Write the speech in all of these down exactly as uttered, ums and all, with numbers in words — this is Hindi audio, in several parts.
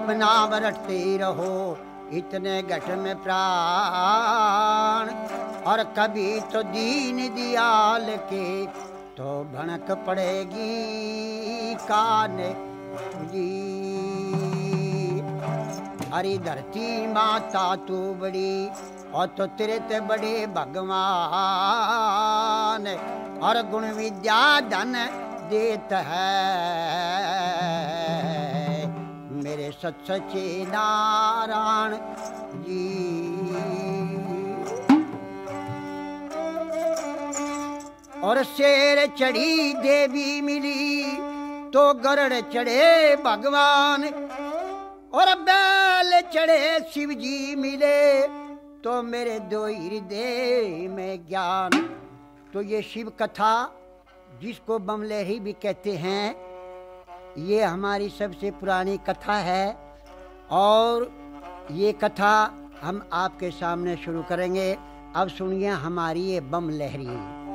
अब नाम रटते रहो इतने घट में प्राण, और कभी तो दीन दियाल के तो भनक पड़ेगी कान जी। हरी धरती माता तू बड़ी और तो तेरे ते बड़े भगवान, और गुण विद्या धन देत है मेरे सत सच्चे नारायण जी। और शेर चढ़ी देवी मिली तो गरुड़ चढ़े भगवान, और बैल चढ़े शिव जी मिले तो मेरे दो हृदय में ज्ञान। तो ये शिव कथा जिसको बमलहरी भी कहते हैं, ये हमारी सबसे पुरानी कथा है, और ये कथा हम आपके सामने शुरू करेंगे। अब सुनिए हमारी ये बमलहरी।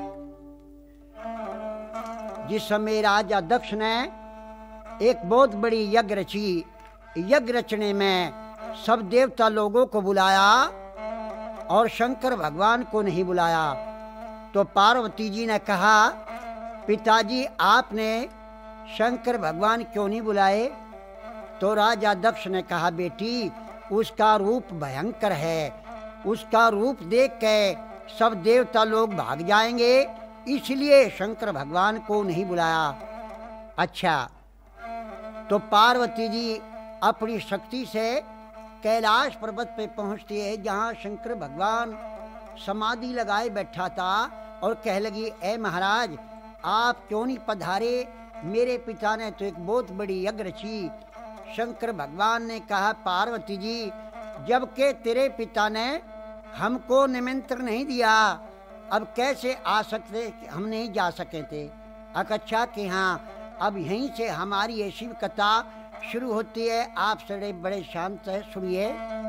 जिस समय राजा दक्ष ने एक बहुत बड़ी यज्ञ रची, यज्ञ रचने में सब देवता लोगों को बुलाया और शंकर भगवान को नहीं बुलाया। तो पार्वती जी ने कहा, पिताजी आपने शंकर भगवान क्यों नहीं बुलाए? तो राजा दक्ष ने कहा, बेटी उसका रूप भयंकर है, उसका रूप देख के सब देवता लोग भाग जाएंगे, इसलिए शंकर भगवान को नहीं बुलाया। अच्छा, तो पार्वती जी अपनी शक्ति से कैलाश पर्वत पे पहुंचती है, जहां शंकर भगवान समाधि लगाए बैठा था, और कह लगी, ए महाराज आप क्यों नहीं पधारे? मेरे पिता ने तो एक बहुत बड़ी यज्ञ रची। शंकर भगवान ने कहा, पार्वती जी जबकि तेरे पिता ने हमको निमंत्रण नहीं दिया, अब कैसे आ सकते? हम नहीं जा सके थे। अच्छा कि हाँ, अब यहीं से हमारी ये शिव कथा शुरू होती है। आप सड़े बड़े शांत है, सुनिए।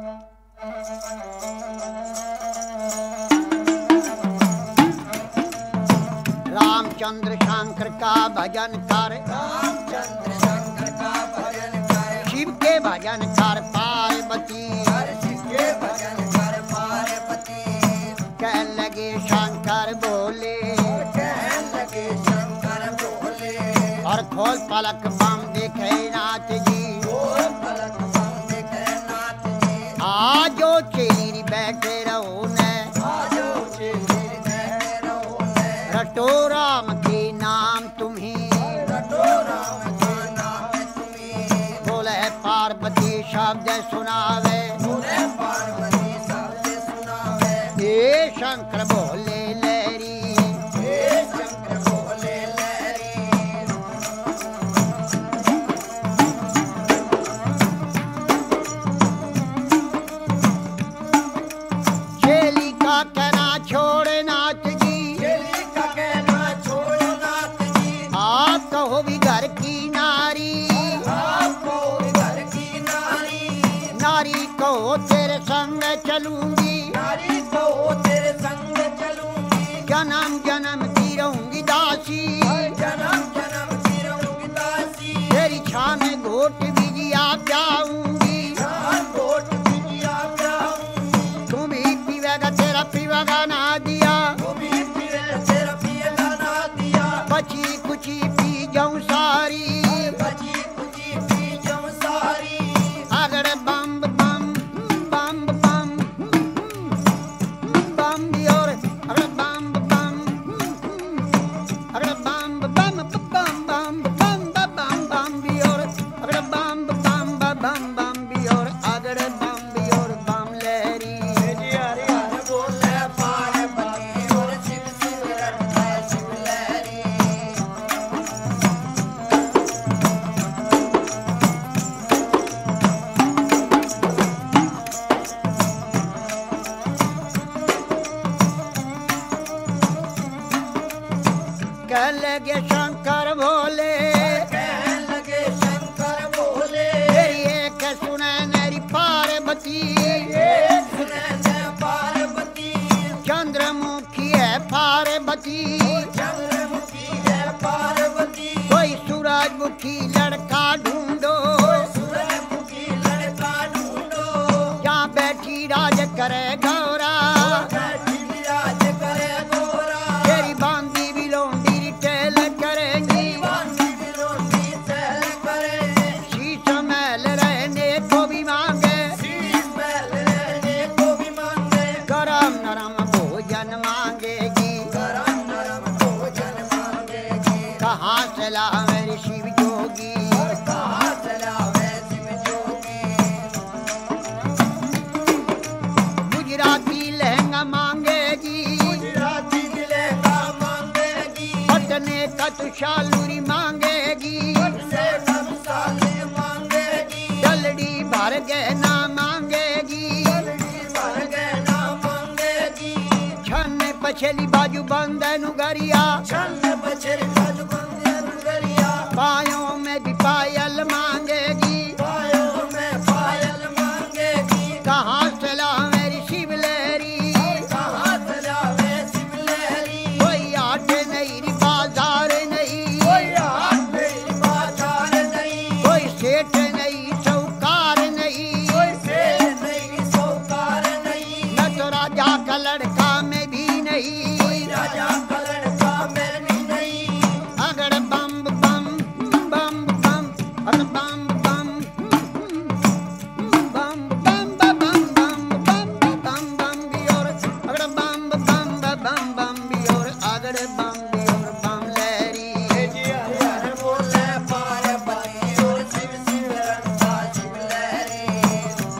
रामचंद्र शंकर का भजन कर, रामचंद्र शंकर का भजन कर, शिव के भजन कर पार्वती, शिव के भजन कर पार्वती। कह लगे शंकर बोले, कह लगे शंकर बोले, और खोल पलक बम देखे नाथ जी, खोल पलक बम देखे नाथ जी। आजो चेरी बैठे रहो ने, आजो चेरी बैठे रहो ने, रटो राम के नाम तुम्हें, रटो राम के नाम तुम्हें। बोले पार्वती शब्द सुनावे, बोले पार्वती शब्द सुनावे। हे शंकर बोले लहरी, हे शंकर बोले लहरी। चेली का कहना छोड़ नाथ जी, चेली का कहना छोड़ो नाथ जी। आप कहो भी घर की नारी, आपको घर की नारी, नारी कहो तेरे संग चलूंगी, नारी को तेरे संग चलूंगी। जन्म जन्म की रहूंगी दासी, जन्म जन्म की रहूंगी दासी। तेरी छां में घोट बिजिया जाऊंगी, जहाँ कोट बिटिया जाऊंगी। तुम भी पीवेगा तेरा पीवेगा ना दिया, तू भी पीवे तेरा पिएगा ना दिया। बची कुची पी जाऊं सारी, बची कुची पी जाऊं सारी। अगर बम बम बम बम बम भी और अगर बम बम अगर बम बम बम बम बम बम बम भी और अगर बम बम बम बम भी और अगर बम भी और बम लहरी। जी हरि हरि बोले पार्वती, और शिव शिव रटता शिव लहरी। कह लगे शंकर भोले, कहने लगे शंकर बोले, तेरी एक सुने मेरी पार्वती, एक सुने ने पार्वती। चंद्रमुखी है पार्वती, चंद्रमुखी है पार्वती। कोई सूरजमुखी लड़का ढूंढो, सूरजमुखी लड़का करे गौरा बैठी विराज करे गोरा तेरी बांदी भी लोंडी टेल करेंगी बांधी बिलोंडी चल करे शीश महल रहने को भी मांगे शीश महल रहने को भी मांगे गरम नरम भोजन मांगेगी गरम नरम भोजन मांगेगी कहाँ से लावे शिव जोगी कहाँ चलावे शिव जोगी गुजराती लहंगा मांगेगी गुजराती दिलेगा मांगेगी पटने का तुषालूरी मांगेगी से सब साले मांगेगी डलडी भर गहना मांगेगी भर गहना मांगेगी छन पछली बाजू बंदनु गरिया छन्न बछर खज बंदे नगरिया पायों में भी पायल मांगेगी पायों में पायल मांगेगी कहाँ से लावे शिव लहरी कहाँ चलावे शिव लहरी कोई आट नहीं री बाजार नहीं कोई हाथ नहीं बाजार नहीं कोई सेठ नहीं चौकार नहीं कोई सेठ नहीं सौकार नहीं न तो राजा का लड़का में भी नहीं कोई राजा का लड़का में भी नहीं अगर बम बम बम बम अगर बम बम बम बम बम बम बम बम बम भी और अगर बम बम बम बम भी और अगर बम भी और बम लहरी जी हर हर बोले पार्वती और शिव शिव रंगा शिव लहरी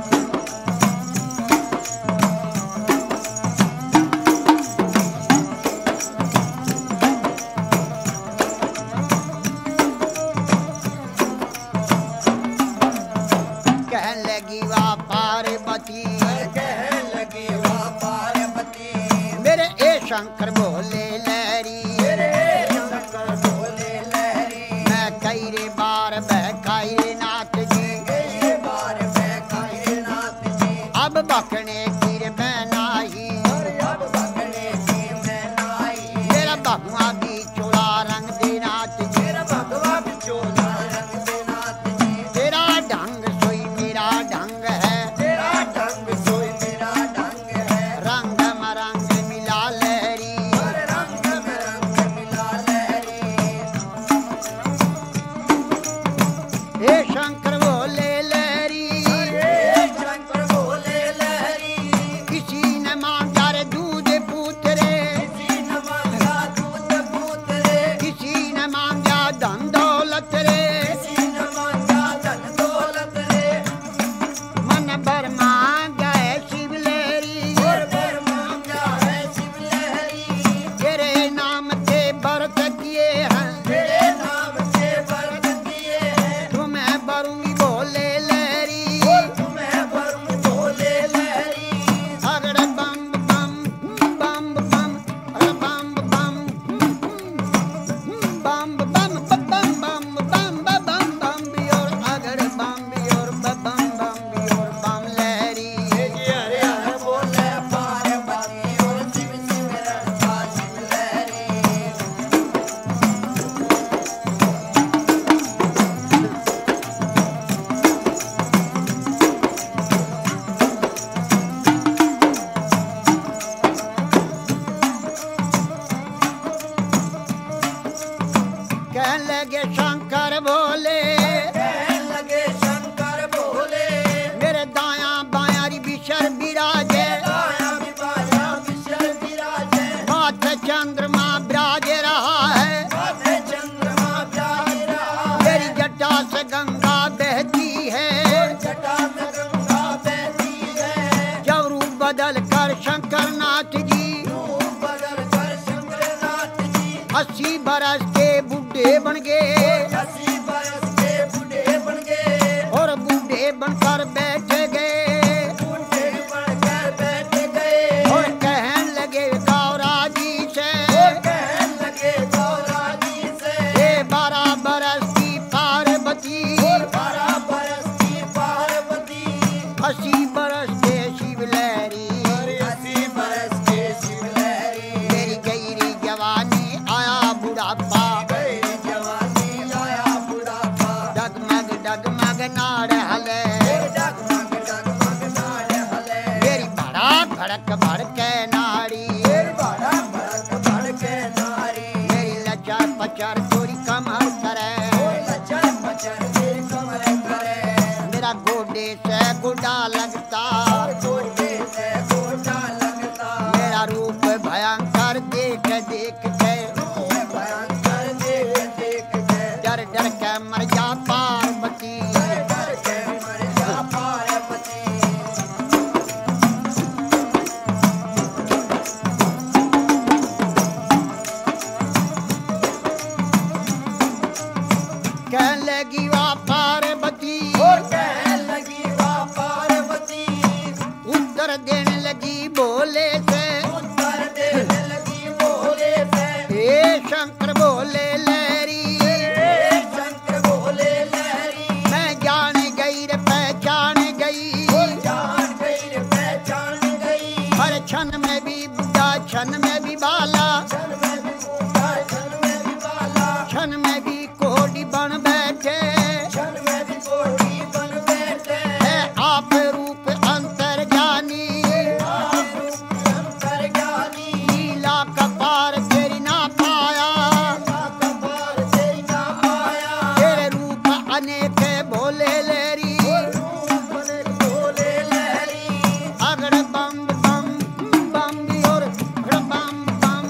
कहने लगी वाह पार्वती कहने लगी वाह पार्वती मेरे ए शंकर बोले लहरी तेरे शंकर बोले लहरी मैं कई रे बार बहकाई रे नाथ जी कई बार मैं खाई नाथ जी अब बकने की रे बनाई और अब भगने की मैं नाई मेरा बहुआ भी चोला रंग दे नाथ जी मेरा भगवा बिचोला रंग दे नाथ जी तेरा ढंग सोई मेरा ढंग है तेरा ढंग सोई मेरा ढंग है रंग मरंग मिला लहरी और रंग में रंग मिला लहरी हे शंकर बोले लहरी हे शंकर बोले लहरी किसी ने मांगा रे दूध पूतरे किसी न मांगा दूध पूत रे किसी ने मांगा धन दौलत रे किसी न मांगा धन दौलत रे मन भर मांगा है शिव लहरी और भर मांगा है शिव लहरी तेरे नाम के व्रत किए हैं तेरे नाम से व्रत किए हैं तुम्हें भरूंगी बोले लहरी तुम्हें वरुण बोले लहरी अगर बम बम बम बम अगर बम बम बम बम बम बम बम बम बम भी और अगर बम भी और बम बम भी और बम लहरी जी हरे हरे बोले पार्वती और शिव शिव रंगा शिव लहरी कहने लगे शंकर बोले कहने लगे शंकर बोले मेरे दाया बाया री बिशर विराजे आया भी बाजा विशल विराजे माथे चंद्रमा विराजे रहा है माथे चंद्रमा प्यार रहा मेरी जटा से गंगा बहती है जटा से गंगा बहती है जब रूप बदल कर शंकर नाथ जी रूप बदल कर शंकर नाथ जी अस्सी बरस के बूढ़े बन गए अस्सी बरस के बूढ़े बन गए और बूढ़े बनकर बैठ गए बूढ़े बनकर बैठ गए और कहने लगे गौरा जी से कहने लगे गौरा जी से ये बारह बरस की पार्वती बारह बरस की पार्वती अस्सी बरस के शिव लहरी अस्सी बरस के शिव लहरी मेरी गहरी जवानी आया बुढ़ापा गई जवानी आया बुढ़ापा डगमग डगमग नाड़ हले डगमग डगमग कमर करे, लचर पचर के कमर करे, मेरा गोडे से गोडा लगता, गोडे से गोडा लगता, मेरा रूप भयंकर देख देख के, भयंकर देख देख के, डर डर के मर जा पार्वती, डर के मर जा पार्वती। कहने लगी वाह पार्वती, और कहने लगी वाह पार्वती, उत्तर देने लगी बोले से, उत्तर देने लगी बोले से, हे शंकर बोले लहरी, हे शंकर बोले लहरी, मैं जान गई रे पहचान गई, जान गई रे पहचान गई, हर क्षण में भी बुढ़ा क्षण में भी बाला, क्षण में भी बूढ़ा क्षण में भी बाला, क्षण में भी कोडी बन बैठे, क्षण में भी कोटी बन बैठे, है आप रूप अंतर ज्ञानी, आप रूप अंतर ज्ञानी, लीला कपार तेरी ना पाया, कपार तेरी ना पाया, तेरे रूप अनेक भोले लहरी, रूप बने बोले लहरी, अगड़ बम बम बम और बम बम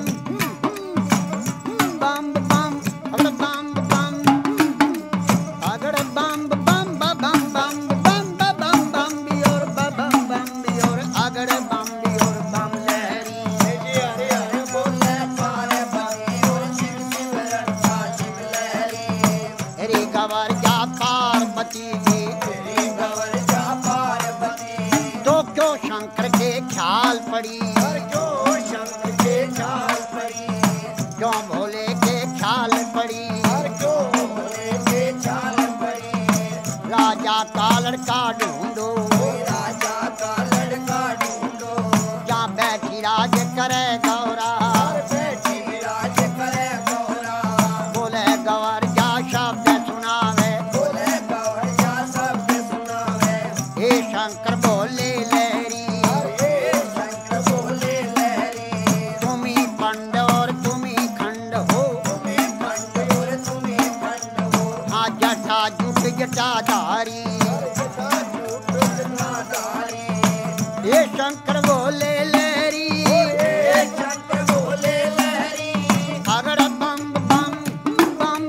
बम बम अगड़ बम बम अगड़ बम बम बम बम बम बम बम और बम बम और अगड़ बम और बम लहरी, हरे हरे बोले पार्वती, और शिव शिव रंगा शिव लहरी, रे गवर जा पार्वती जी, तेरी गवर जा पार्वती, तो क्यों शंकर के ख्याल पड़ी, और जो शंकर के ख्याल पड़ी, क्यों भोले के ख्याल पड़ी, और जो भोले के ख्याल पड़ी, राजा का लड़का ढूंढो, राजा का लड़का ढूंढो, जहाँ बैठी राज करे गौरा, और बैठी विराज करे गौरा, बोले गवर जा शब्द सुनावे, बोले गौर जा शब्द सुनावे, हे शंकर बोले लहरी, और हे शंकर बोले लहरी, तुम्ही पंड और तुम्ही खंड हो, तुम्हें खंड और तुम्हें खंड हो, हाँ जटा जुट जटाधारी, जटा झूठ जटाधारी, हे शंकर बोले लहरी, हे शंकर बोले लहरी, अगड़ बम बम बम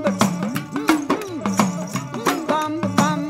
बम बम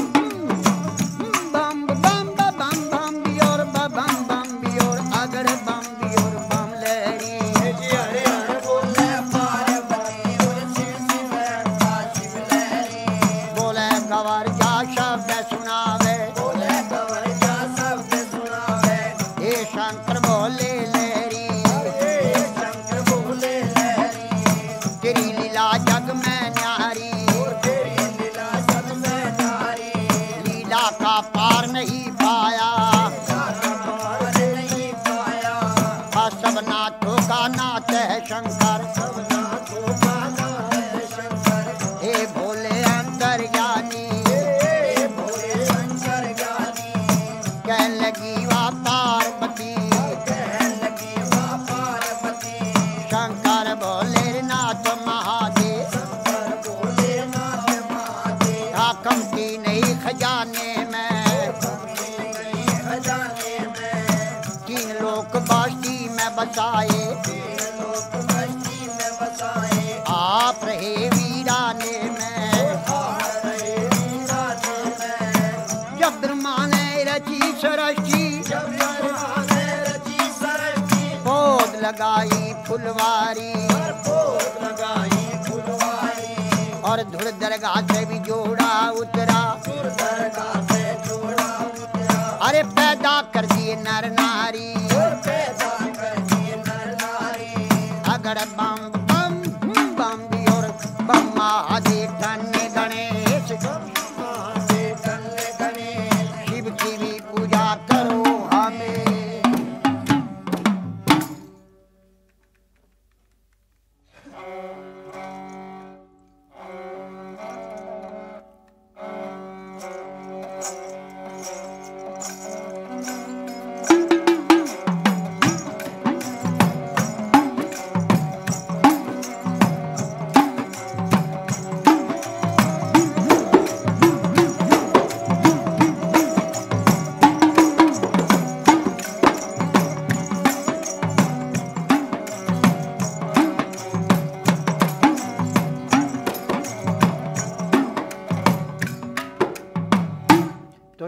बम बम बम बम और बम बम और अगड़ बम और बम लहरी, हरे हरे बोले पार्वती, और शिव शिव रंगा शिव लहरी, बोले गवर जा शब्द सुनावे, बोले गौर जा शब्द सुनावे, हे शंकर बोले लहरी, हे शंकर बोले लहरी, तेरी लीला जग में न्यारी, तेरी लीला सब में नारी, लीला का पार नहीं पाया, पार नहीं पाया, सब नाथों का नाथ है शंकर, सब नाथों का नाथ है शंकर, हे भोले अंतर्ज्ञानी, हे भोले शंकर ज्ञानी, कहने लगी वाह पार्वती, कहने लगी वाह पार्वती, शंकर भोले नाथ महादेव, शंकर बोले नाथ महादेव, हाकम की नहीं खजाने में, कमी नहीं खजाने में, तीन लोक बास्ती में बसाए, तीन लोक बस्ती में बसाए, आप रहे वीराने में, आ रहे वीराने में, जब ब्रह्मा ने रची सृष्टि, जब ब्रह्मा ने रची सृष्टि, पौध लगाई फुलवारी, पर पोत लगाई फुलवारी, और धुर दरगाह से भी जोड़ा उतरा, सुर दरगाह से जोड़ा उतरा, अरे पैदा कर दिए नर नारी, और पैदा कर दिए नर नारी, अगर बम बम बम भी और बम महादेव धन्य गणेश, महादेव धन्य गणेश, शिव की भी पूजा करो हमें,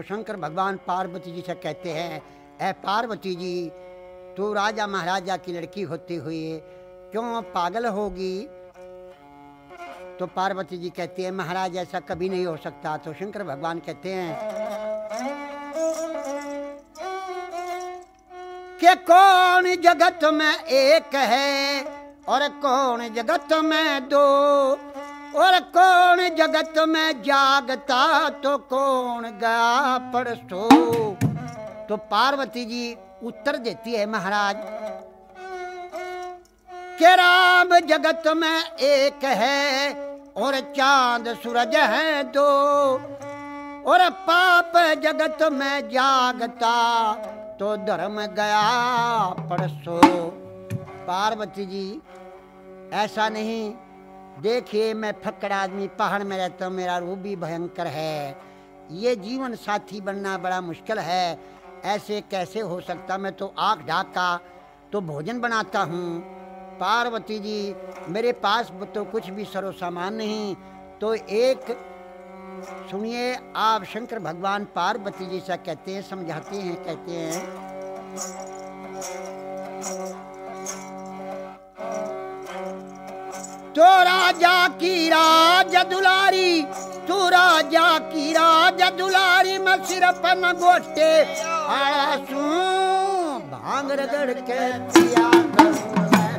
शंकर भगवान पार्वती जी से कहते हैं, ऐ पार्वती जी, तू राजा महाराजा की लड़की होते हुए क्यों पागल होगी? तो पार्वती जी कहती है, महाराज ऐसा कभी नहीं हो सकता। तो शंकर भगवान कहते हैं कि कौन जगत में एक है और कौन जगत में दो, और कौन जगत में जागता तो कौन गया परसो। तो पार्वती जी उत्तर देती है, महाराज कि राम जगत में एक है और चांद सूरज है दो, और पाप जगत में जागता तो धर्म गया परसो। पार्वती जी ऐसा नहीं, देखिए मैं फक्कड़ आदमी पहाड़ में रहता हूँ, मेरा रूप भी भयंकर है, ये जीवन साथी बनना बड़ा मुश्किल है, ऐसे कैसे हो सकता? मैं तो आँख ढाका तो भोजन बनाता हूँ। पार्वती जी मेरे पास तो कुछ भी सरो सामान नहीं। तो एक सुनिए, आप शंकर भगवान पार्वती जी से कहते हैं, समझाते हैं, कहते हैं तो राजा की राज दुलारी, तू राजा की राज दुलारी, मैं सिर पर न गोटे आसू भांग रगड़ के पिया करूं।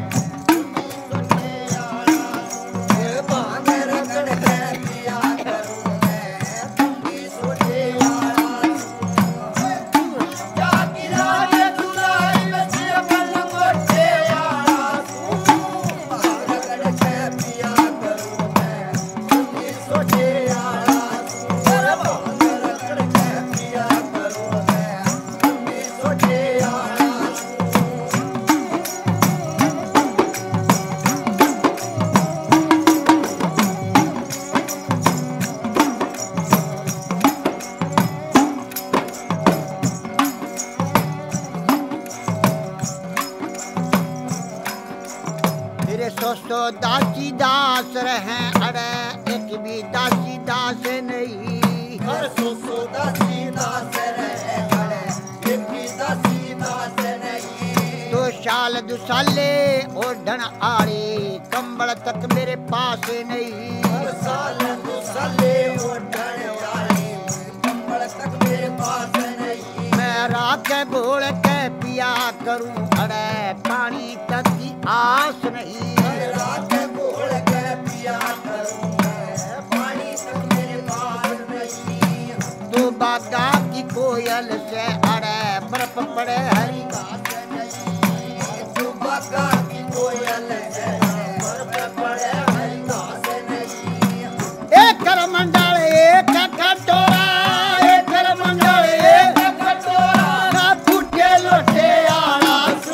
सो दासी दास रहे, अरे एक भी दासी दास नहीं। सो सो दासी दास रहे, अरे एक भी दासी दास नहीं। तो साल दो साले और ढन आड़े, कंबल तक मेरे पास नहीं। साल दो साले और ढन आड़े, कंबल तक मेरे पास नहीं। मैं राख घोल के पिया करूं, अरे पानी तक की आस नहीं। राख घोल के पिया करूं, पानी तक मेरे पास नहीं। तो बागा की कोयल से, अरे बर्फ पड़े हरी घास नहीं। तो बागा की कोयल से बर्फ पड़े हरी घास नहीं। एक करमंडल एक कटोरा, एक करमंडल एक कटोरा, ना फूटे लोटे आला सू।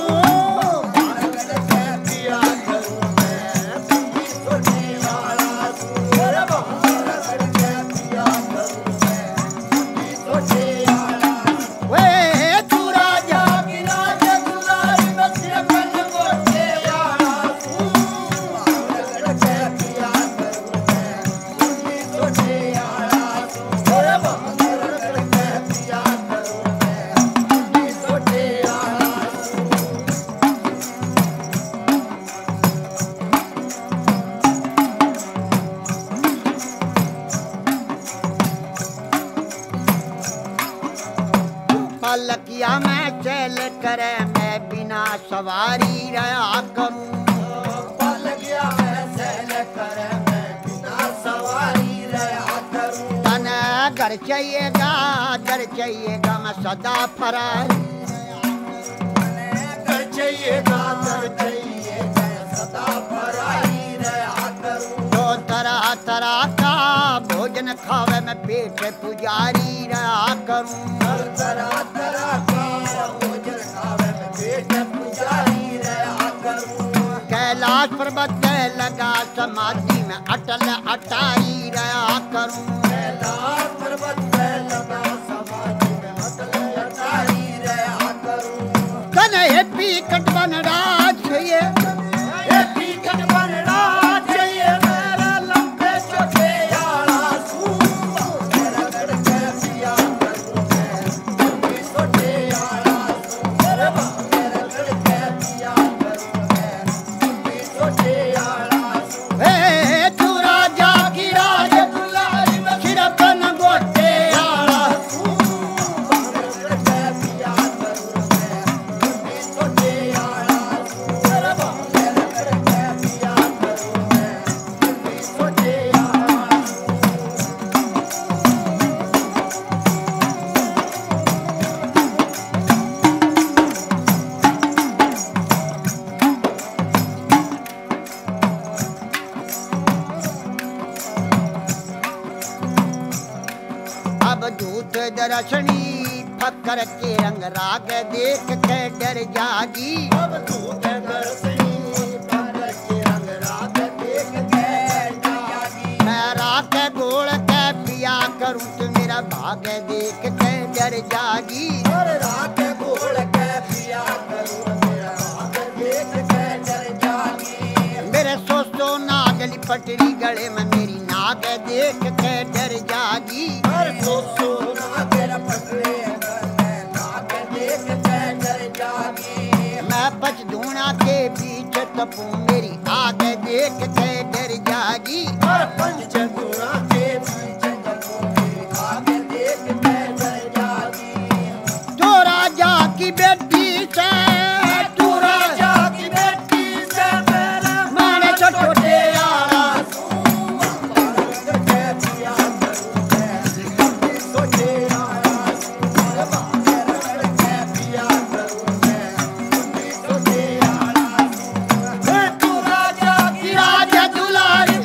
पलकिया में चल करे, मैं बिना सवारी रहा करूं। पलकिया में चल करे, मैं बिना सवारी रहा करूं। तने घर चाहिएगा, घर चाहिएगा, मैं सदा फरारी। घर चाहिएगा, घर चाहिएगा, सदा फरारी रहा करूं। तो तरह तरह का भोजन खावे, मैं पेट पुजारी रहा करूं। तरह तरह का भोजन खावे, मैं पेट पुजारी रहा करूं। कैलाश पर्वत लगा समाधि में अटल अटारी रहा करूं। कैलाश पर्वत लगा समाधि में अटल अटारी रहा करूं। कन्हैया पी कटवन राज ये पी कटवन राज ये, मेरा लंबे चौके यारा सू। रगड़ के पिया करूं, दर्शनी फकर के रंग राग देख के डर जागी। अब दूध दर्शनी फकर के रंग राग देख के डर जागी। मैं राग गोल के पिया करूं तो मेरा भाग देख के डर जागी। और राग गोल के पिया करूं मेरा भाग देख के डर जागी। मेरे सोचो नागली पटरी गले में मेरी नाग देख के डर जागी। और सोचो नागल पटरे गले नाग देख के डर जागी। मैं पचधूणा के बीच तपू मेरी आग देख के डर जागी। और पंचगुणा के बीच तपू मेरी आग देख के डर जागी। जो राजा की बेटी से तू राजा की बेटी से मेरा माने छोटे आला राजा दुलारी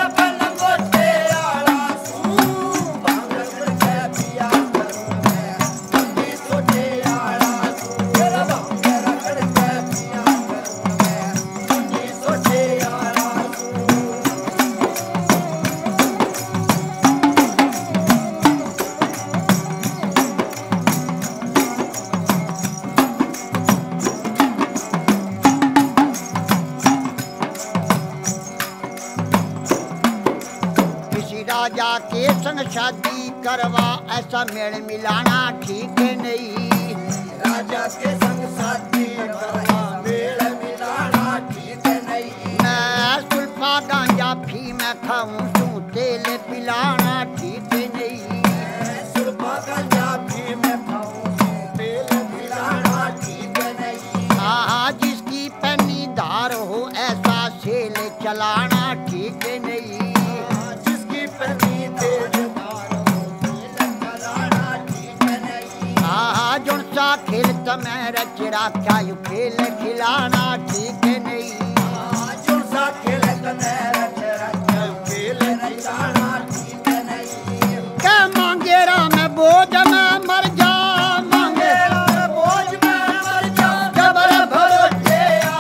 राजा के संग शादी करवा ऐसा मेल मिलाना ठीक नहीं। राजा के संग शादी करवा मेल मिलाना ठीक नहीं। मैं सुल्फा गांजा फी मैं खाऊं तू तेल पिलाना ठीक नहीं। सुल्फा गांजा फी मैं खाऊं तू तेल पिलाना ठीक नहीं। हाँ जिसकी पन्नी धार हो ऐसा सेल चलाना ठीक नहीं। पनी तेज धार हो तेल चलाना ठीक नहीं। हाँ जुन सा खेल तुम्हें रचरा क्या यू खेल खिलाना ठीक नहीं। जुन सा खेल तुम्हें रचरा क्या यू खेल खिलाना ठीक नहीं। क्या मांगे रा मैं बोझ में मर जा मांगे रा बोझ में मर जा जबर भरोसे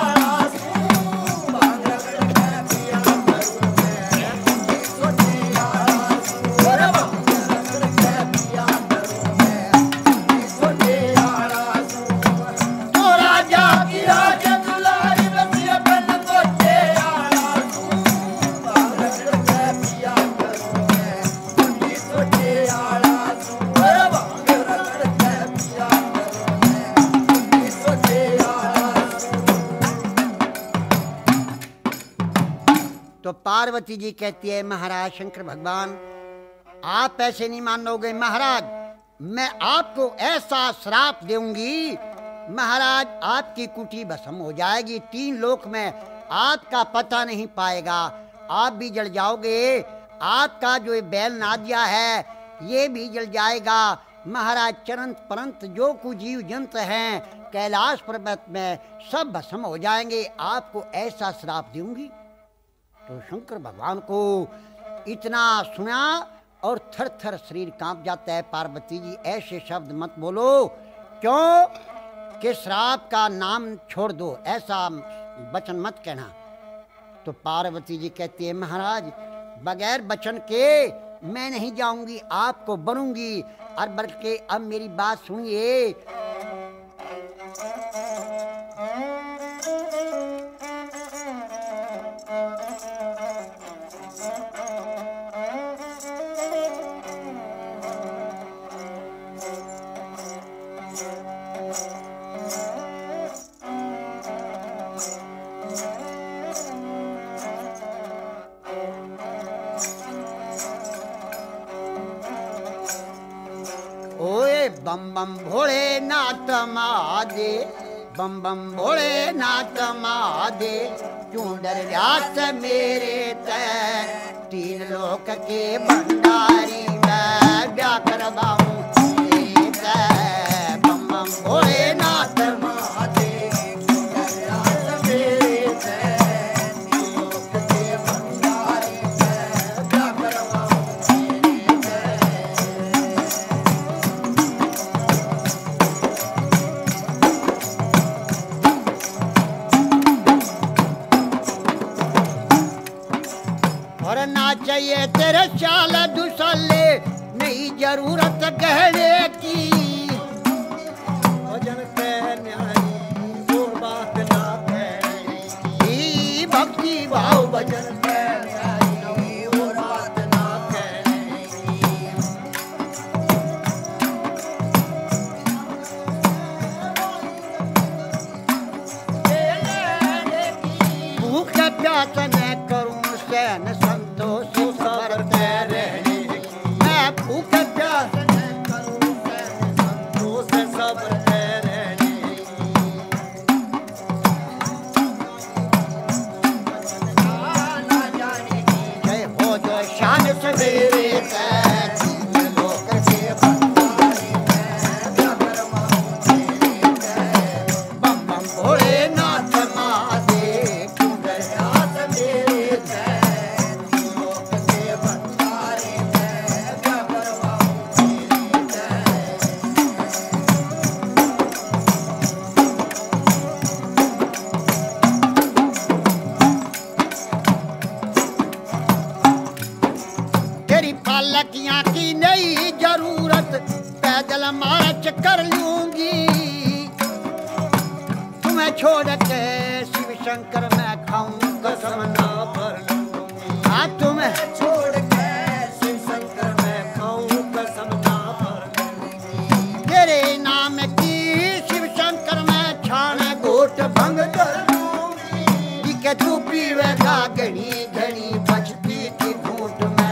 तो पार्वती जी कहती है महाराज शंकर भगवान आप ऐसे नहीं मानोगे महाराज, मैं आपको ऐसा श्राप दूंगी महाराज आपकी कुटी भस्म हो जाएगी। तीन लोक में आपका पता नहीं पाएगा, आप भी जल जाओगे। आपका जो बैल नादिया है ये भी जल जाएगा। महाराज चरंत परंत जो कुछ जीव जंत हैं कैलाश पर्वत में सब भस्म हो जाएंगे। आपको ऐसा श्राप दूंगी। तो शंकर भगवान को इतना सुना और थर थर शरीर कांप जाता है। पार्वती जी ऐसे शब्द मत बोलो, क्यों कि श्राप का नाम छोड़ दो, ऐसा वचन मत कहना। तो पार्वती जी कहती है महाराज बगैर वचन के मैं नहीं जाऊंगी, आपको बनूंगी। और बल्कि अब मेरी बात सुनिए। बम बम भोले नाथ महादे, बम बम भोले नाथ महादे, क्यों डर रात मेरे तय तीन लोक के भंडारी मैं ब्याह करवाऊं तेरे तय। बम बम भोले नाथ महादे, क्यों डर रात मेरे तय तीन लोक के भंडारी मैं ब्याह करवाऊं तेरे तय। ना चाहिए तेरे चाल दुसले, नहीं जरूरत गहने की। भजन के न्यारी और बात ना कहने, भक्ति भाव भजन के न्यारी और बात ना कहने। भूख प्यास न करूं सहन संतोष करते रहने, मैं भूख प्यास न करूं सहन संतोष सब रहने। जय हो जो शान सवेरे लोक के भंडारे में, बम बम भोलेनाथ महादेव पालकियां की नहीं जरूरत, पैदल मार्च कर लूंगी। तुम्हें छोड़ के शिव शंकर मैं खाऊं कसम ना भर लूंगी। हाँ तुम्हें छोड़ के शिव शंकर मैं खाऊं कसम ना भर लूंगी। तेरे नाम की शिव शंकर मैं छान घोट भंग कर लूंगी। कि तू पीवेगा घनी घनी बचती थी घूट में।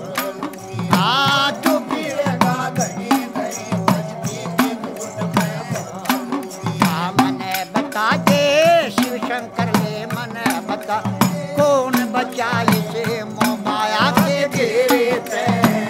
शंकर ने मन बता कौन बचाई से मोह माया के घेरे से।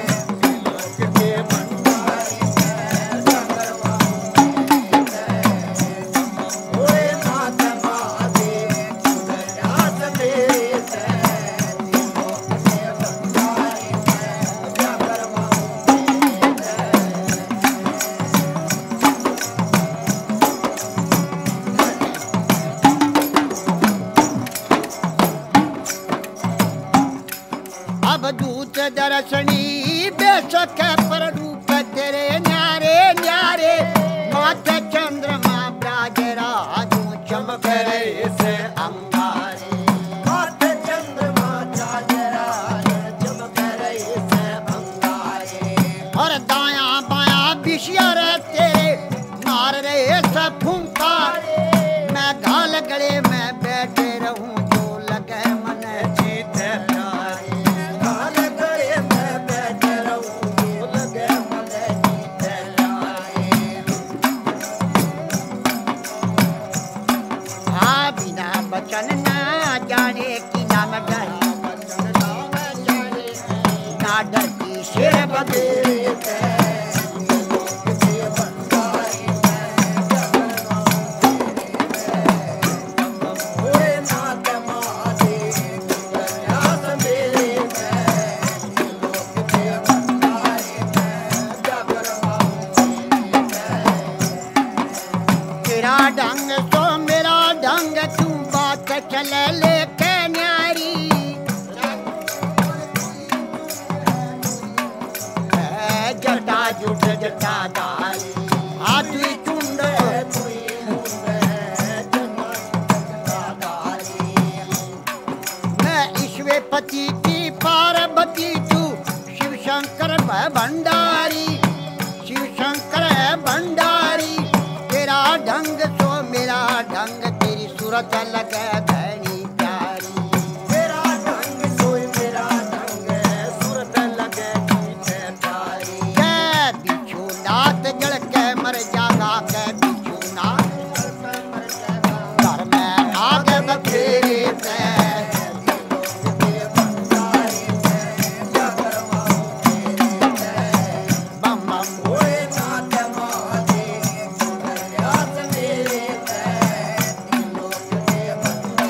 दूत दर्शनी बेशक पर रूप तेरे न्यारे न्यारे, माथे चंद्रमा ब्राज राजू चमक रहे से अंगारे। माथे चंद्रमा ब्राज राजू चमक रहे से अंगारे। और दाया बाया बिशिया रहते मार रहे सब फुंकारे। मैं घाल गले में बैठे रहूं जो लगे मन जीते प्यारे। बचन ना जाने की नाम जाने, ना डर की शेर बदले तेरा ढंग तो मेरा ढंग, तू बात चल लेके न्यारी। जटा जुट जटा दारी हाथ चुंड मैं ईश्वरपति की पार्वती, तू शिव शंकर भंडारी। शिव शंकर है भंडारी, तेरा ढंग तो मेरा ढंग, तेरी सूरत लगे धनी प्यारी। तेरा ढंग सोई मेरा ढंग, सूरत लगे प्यारी। के बिच्छू नाथ जल के मर जागा, के बिच्छू नाथ घर में आगे बखेरे से। बम बम भोलेनाथ महादेव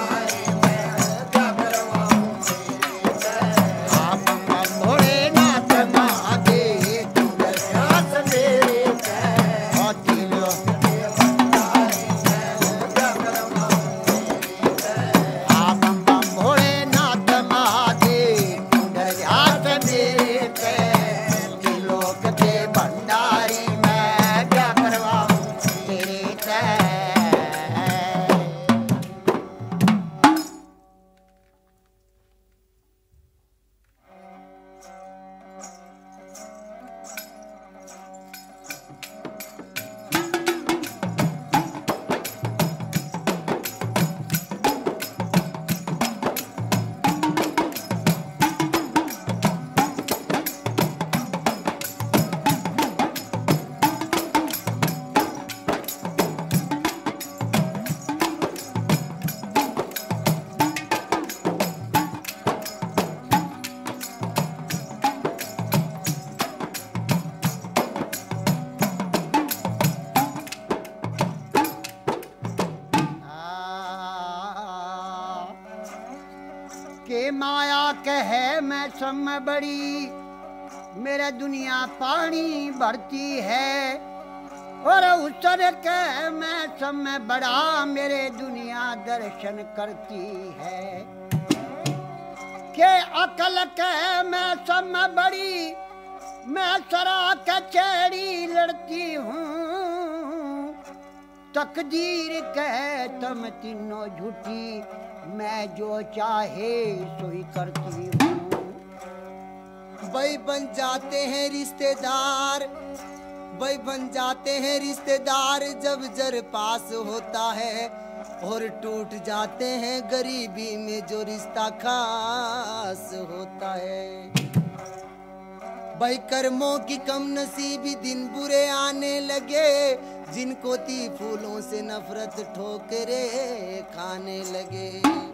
है मैं सब में बड़ी, मेरे दुनिया पानी भरती है। और उसर के मैं सब में बड़ा, मेरे दुनिया दर्शन करती है। के अकल के मैं सब में बड़ी, मैं सरा कचहरी लड़ती हूँ। तकदीर के तुम तीनों झूठी, मैं जो चाहे सोई करती हूँ। भाई बन जाते हैं रिश्तेदार, भाई बन जाते हैं रिश्तेदार जब जर पास होता है, और टूट जाते हैं गरीबी में जो रिश्ता खास होता है। भाई कर्मों की कम नसीबी दिन बुरे आने लगे, जिनको थी फूलों से नफरत ठोकरे खाने लगे।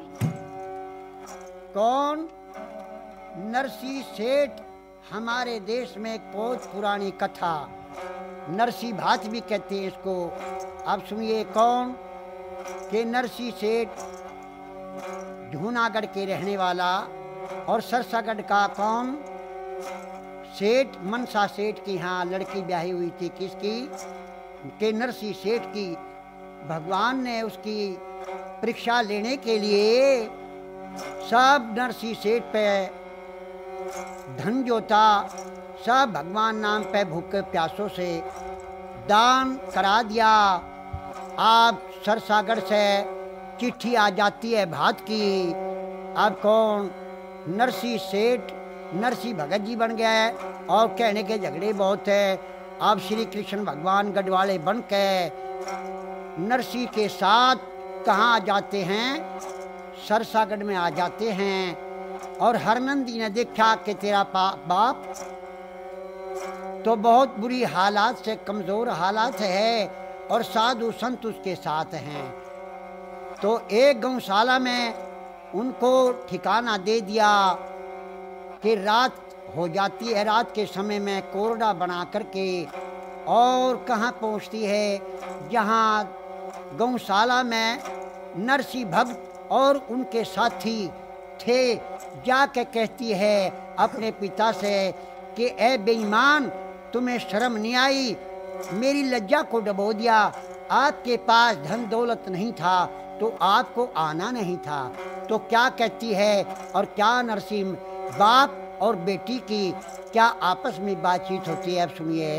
कौन? नरसी सेठ। हमारे देश में एक बहुत पुरानी कथा, नरसी भात भी कहते हैं इसको। आप सुनिए कौन के नरसी सेठ जूनागढ़ के रहने वाला, और सरसागढ़ का कौन सेठ, मनसा सेठ की यहाँ लड़की ब्याही हुई थी। किसकी? के नरसी सेठ की। भगवान ने उसकी परीक्षा लेने के लिए सब नरसी सेठ पे धन जो था सब भगवान नाम पे भूखे प्यासों से दान करा दिया। आप सरसागढ़ से चिट्ठी आ जाती है भात की। अब कौन? नरसी सेठ नरसी भगत जी बन गए, और कहने के झगड़े बहुत है। अब श्री कृष्ण भगवान गढ़वाले बन के नरसी के साथ कहाँ आ जाते हैं? सरसागढ़ में आ जाते हैं। और हरनंदी ने देखा कि तेरा बाप तो बहुत बुरी हालात से, कमजोर हालात है, और साधु संत उसके साथ हैं। तो एक गौशाला में उनको ठिकाना दे दिया कि रात हो जाती है, रात के समय में कोरडा बना करके, और कहाँ पहुँचती है? जहाँ गौशाला में नरसी भक्त और उनके साथी थे। जाके कहती है अपने पिता से कि ए बेईमान, तुम्हें शर्म नहीं आई? मेरी लज्जा को डबो दिया। आपके पास धन दौलत नहीं था तो आपको आना नहीं था। तो क्या कहती है? और क्या नरसिंह बाप और बेटी की क्या आपस में बातचीत होती है? अब सुनिए।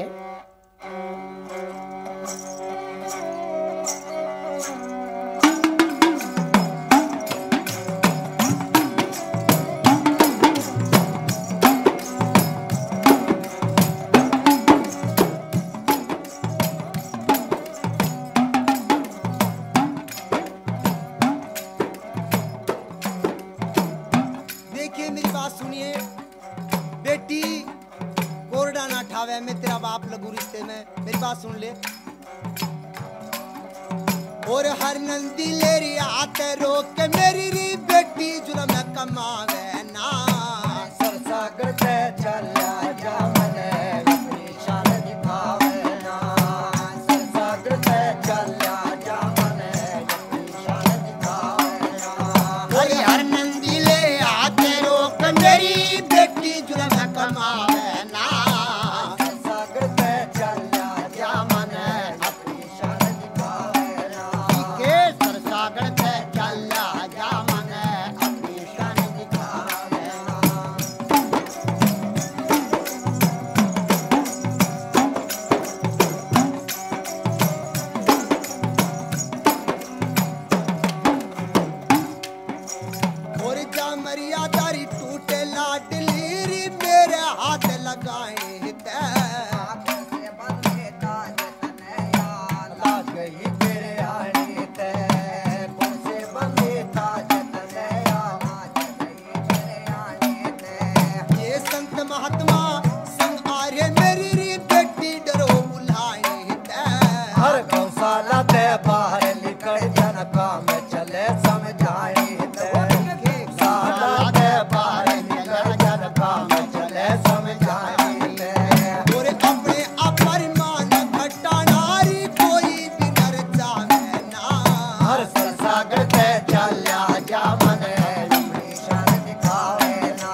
मैं तेरा बाप लगू रिश्ते में, मेरी बात सुन ले। और हर नंदी लेरी आते रोक के मेरी री बेटी जुलम कमावे ना। सरसागढ़ से चला जा मने अपनी शान दिखावे ना। सरसागढ़ से चला जा मने अपनी शान दिखावे ना। और हर नंदी ले आते रोक मेरी बेटी जुलम कमावे ना। मरियादारी टूटे लाडली री मेरे हाथ लगाए महात्मा संग आर्य मेरी री बेटी डरो बुलाए हर गौशाला दे बाहर निकल जनका में चले समझाए सागर से चल जा मन अपनी शान दिखावे ना।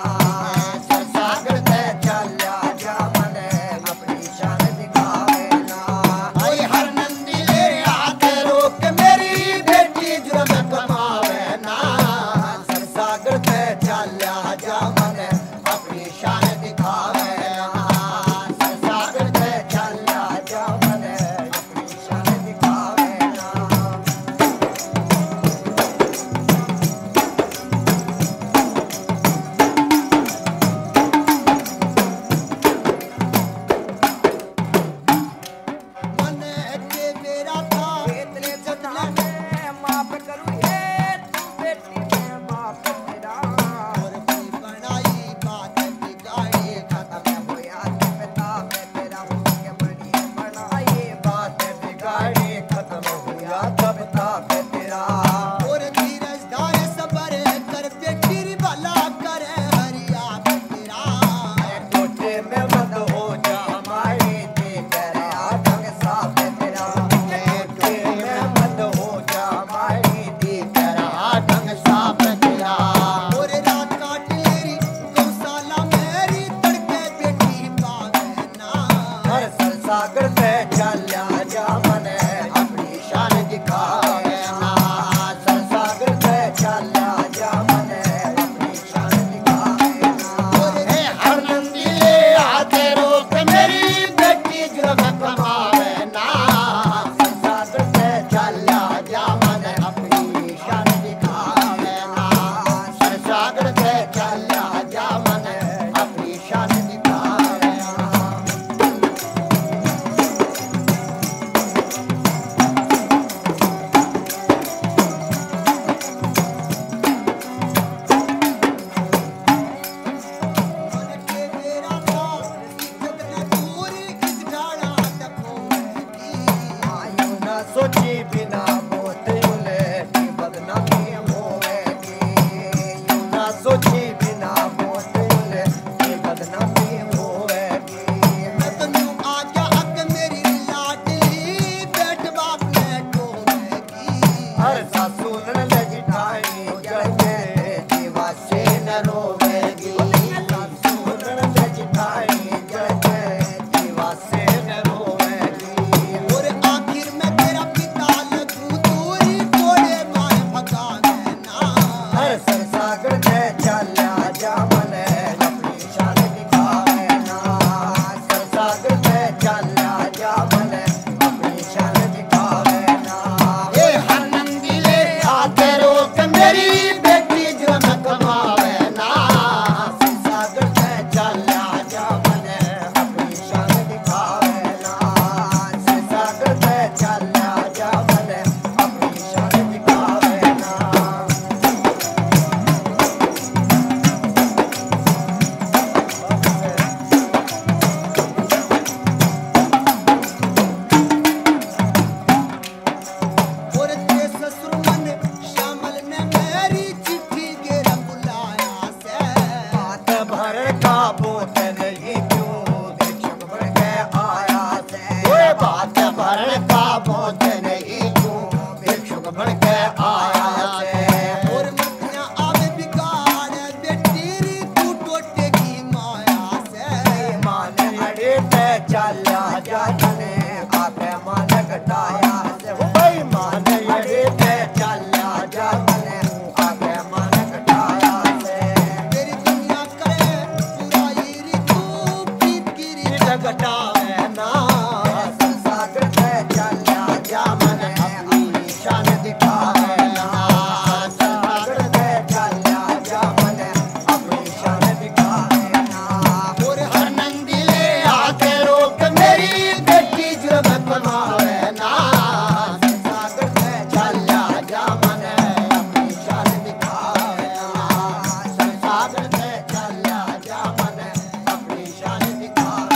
चला जा तने आके मन घटाया से भाई मान अड़े पे चला जा तने आके मन घटाया से तेरी दुनिया करे बुराई री तू प्रीत की रीत घटावे ना संसार पे चला जा मन अपनी शान दिखावे ना संसार पे चला जा मन अपनी शान दिखावे ना और हर नंदी ले आके रोक मेरी बेटी जुर्म कमावे ना संसार पे चला जा मन अपनी शान दिखावे ना संसार पे चला जा मन अपनी शान दिखावे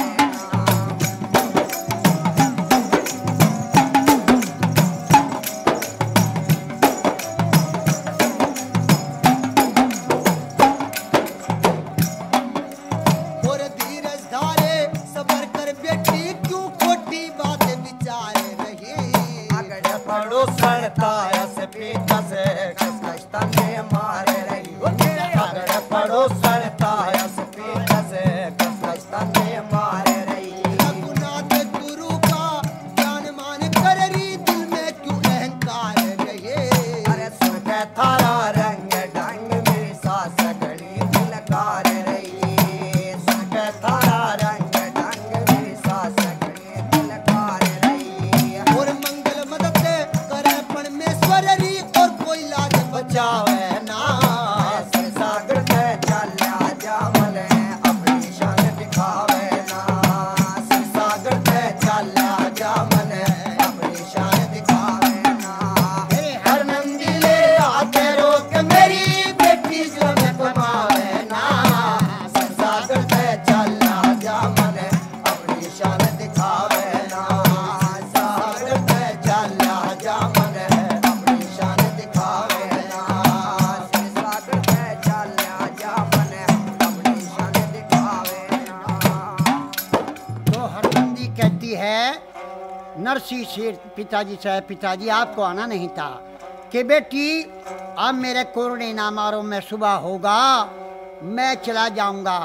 और धीरज धारे सबर कर बेटी क्यों खोटी बातें विचारे रही अगर पड़ो सड़ता ऐसे पीता से कस कष्टा ने मारे रही अगर पड़ो सड़ता ऐसे पीता से कस कष्टा ने मारे रही रघुनाथ गुरु का ज्ञान मान कर रही दिल में क्यों अहंकार रहे अरे सुन के थारा रंग ढंग मेरी सास घड़ी दिलकार रही सुन के थारा रंग ढंग मेरी सास घड़ी दिलकार रही और मंगल मदद करे परमेश्वर री और कोई लाज बचावे ना सागर पे चला जा मन अपनी शान दिखावे ना सागर पे चला जा मन अपनी शान दिखावे ना हर नंदी ले आके रोक मेरी बेटी जो मैं कमावे ना सागर पे चला जा मन अपनी शान दिखावे ना सागर पे चला जा मन अपनी शान दिखावे ना सागर पे चला जा मन अपनी शान दिखावे ना तो हरनंदी कहती है नरसी शेठ पिताजी से, पिताजी आपको आना नहीं था कि बेटी अब मेरे कोरने ना मारो, मैं सुबह होगा मैं चला जाऊंगा।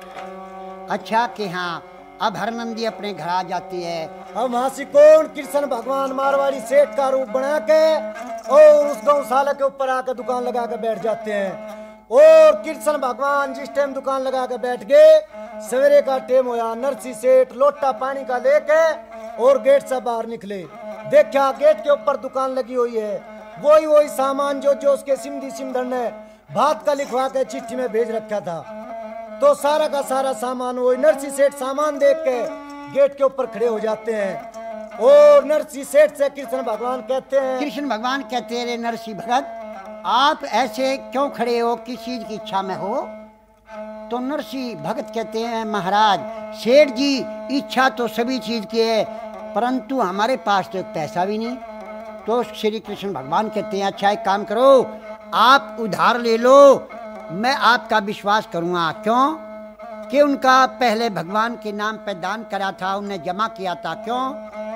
अच्छा कि हाँ, अब हरनंदी अपने घर आ जाती है। अब वहां से कौन कृष्ण भगवान मारवाड़ी सेठ का रूप बना के और उस गौशाला के ऊपर आकर दुकान लगा के बैठ जाते हैं। और कृष्ण भगवान जिस टाइम दुकान लगा के बैठ गए, सवेरे का टाइम होया, नरसी सेठ लोटा पानी का लेके और गेट से बाहर निकले। देखा गेट के ऊपर दुकान लगी हुई है, वही वही सामान जो जो उसके सिमधी सिमधर ने भात का लिखवा के चिट्ठी में भेज रखा था। तो सारा का सारा सामान वही नरसी सेठ सामान देख के गेट के ऊपर खड़े हो जाते हैं। और नरसी सेठ से कृष्ण भगवान कहते हैं, कृष्ण भगवान कहते हैं, रे नरसी भगत आप ऐसे क्यों खड़े हो, किस चीज की इच्छा में हो? तो नरसी भगत कहते हैं, महाराज सेठ जी इच्छा तो सभी चीज की है, परंतु हमारे पास तो एक पैसा भी नहीं। तो श्री कृष्ण भगवान कहते हैं, अच्छा एक काम करो, आप उधार ले लो, मैं आपका विश्वास करूंगा। क्यों? कि उनका पहले भगवान के नाम पे दान करा था, उनने जमा किया था। क्यों?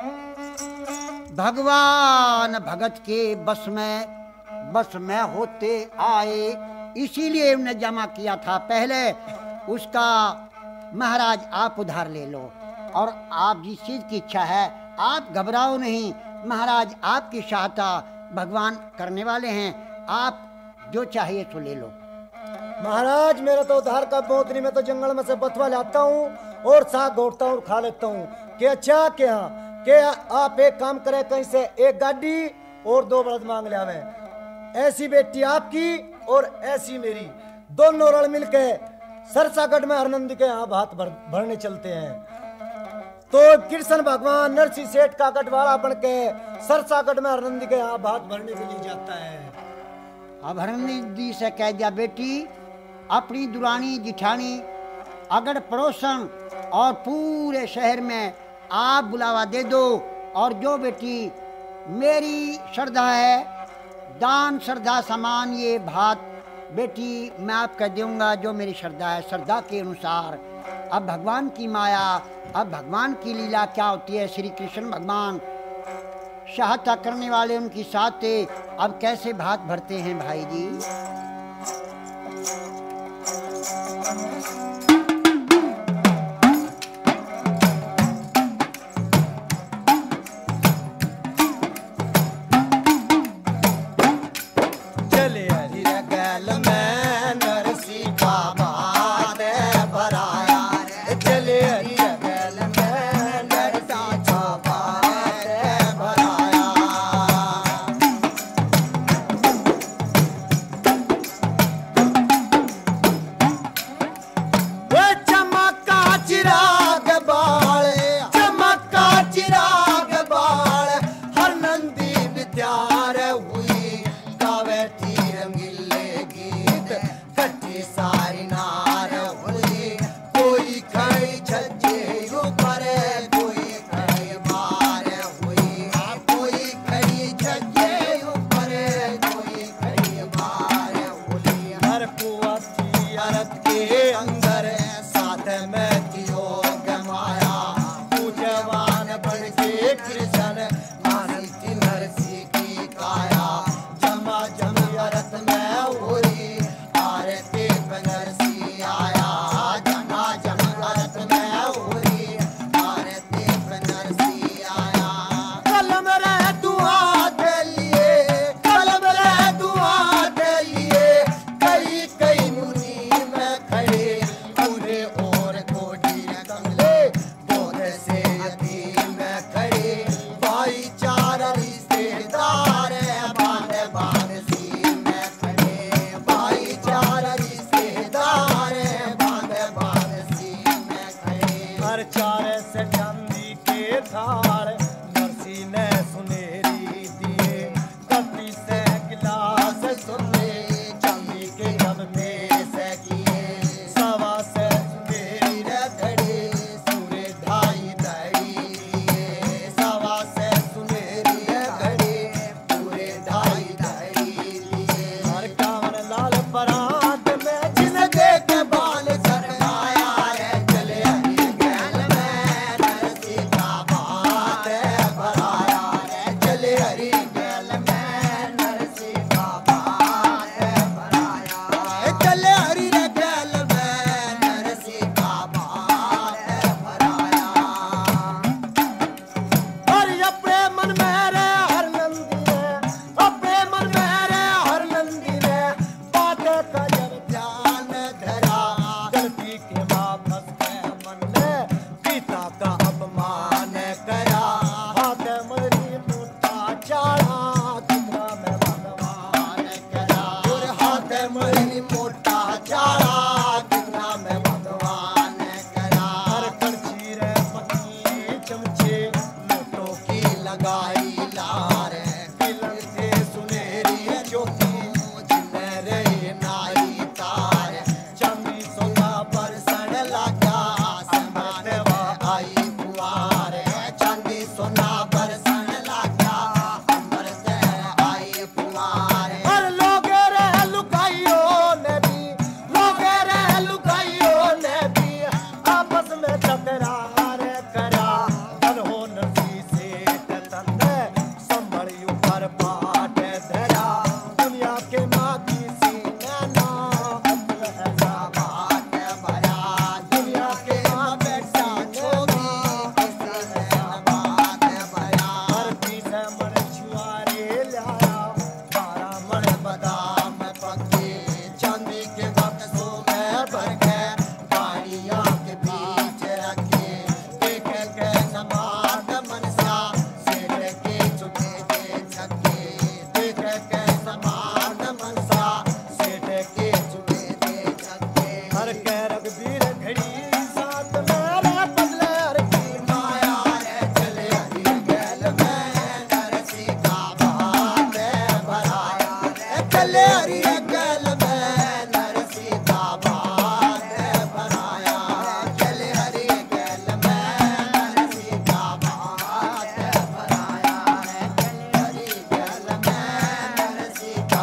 भगवान भगत के बस में बस में होते आए, इसीलिए उन्होंने जमा किया था पहले। उसका महाराज आप उधार ले लो, और आप जिस चीज की इच्छा है आप घबराओ नहीं, महाराज आपकी सहायता भगवान करने वाले हैं, आप जो चाहिए तो ले लो। महाराज मेरा तो उधार का बहुत नहीं, मैं तो जंगल में से बथवा लाता हूँ और साग घोटता हूँ और खा लेता हूँ। कि अच्छा क्या कि आप एक काम करें, कहीं से एक गाड़ी और दो बलद मांग ले आवे। ऐसी बेटी आपकी और ऐसी मेरी, दोनों रण मिलके सरसागढ़ में हरनंदी के यहाँ भात भर, भरने चलते हैं। तो कृष्ण भगवान नरसी सेठ का गढ़वाला बन के सरसागढ़ में हरनंदी के यहाँ भात भरने के लिए जाता है। अब हरनंदी से कह दिया, बेटी अपनी दुरानी जिठानी अगर पड़ोसन और पूरे शहर में आप बुलावा दे दो, और जो बेटी मेरी श्रद्धा है, दान श्रद्धा समान ये भात बेटी मैं आपको दूंगा, जो मेरी श्रद्धा है, श्रद्धा के अनुसार। अब भगवान की माया, अब भगवान की लीला क्या होती है। श्री कृष्ण भगवान सहायता करने वाले उनकी साथ थे। अब कैसे भात भरते हैं भाई जी। हर चार से चांदी के थाल नरसी ने सुनेरी दिए कपी से गिलास सुने चांदी के जब में से किए सवा से सुनेरी रखड़े सूरे ढाई दड़ी दिए सवा से सुनेरी रखड़े पूरे ढाई दड़ी दिए हर कांवर लाल परात में जिन देख बाल सरकाया रे चले हरी गैल में नरसी का बात भराया रे चले हरी गैल में नरसी का बात भराया रे चले हरी रे गैल में नरसी का बात भराया और अपने मन में रे हर नंदी रे अपने मन में रे हर नंदी रे बात का जब ध्यान धरा गलती के वापस के मन ने पिता का अपमान करा हाथ मरी मुट्ठा चाड़ा कितना मैं भगवान करा और हाथ मरी मुट्ठा चाड़ा कितना मैं भगवान करा हर करछी रे पत्नी चमचे लोटों की लगाई लार बिलन से सुनेरी चौकी जिन्हें रे नाई तार चांदी सोना बरसण लगा समत वा आई पुआर चांदी सोना बरसण लगा अंबर से आई पुआर हर लोग रे लुकाइयो ने भी लोग रे लुकाइयो ने भी आपस में टकरार करा धन हो नसी से तन संभल ऊपर पाट धरा दुनिया के माती सी नैना अकल है बात भरा दुनिया के माँ बैठा छोगी किसी है बात भरा हर पीस मन छुआरे लाया बारह मन बादाम पके चांदी के बक्सों में भर के गाड़ियाँ के बीच रखे देख के समाध मनसा सेठ के चुके के छके देख के समाध मनसा सेठ के चुके के छके हर के रघुवीर घड़ी साथ मेरे बदले हर की माया रे चले हरी गैल में नरसी का बात भराया रे चले हरी गैल में नरसी का बात भराया चले हरी गैल में नरसी का बात भराया चले हरी गैल में नरसी का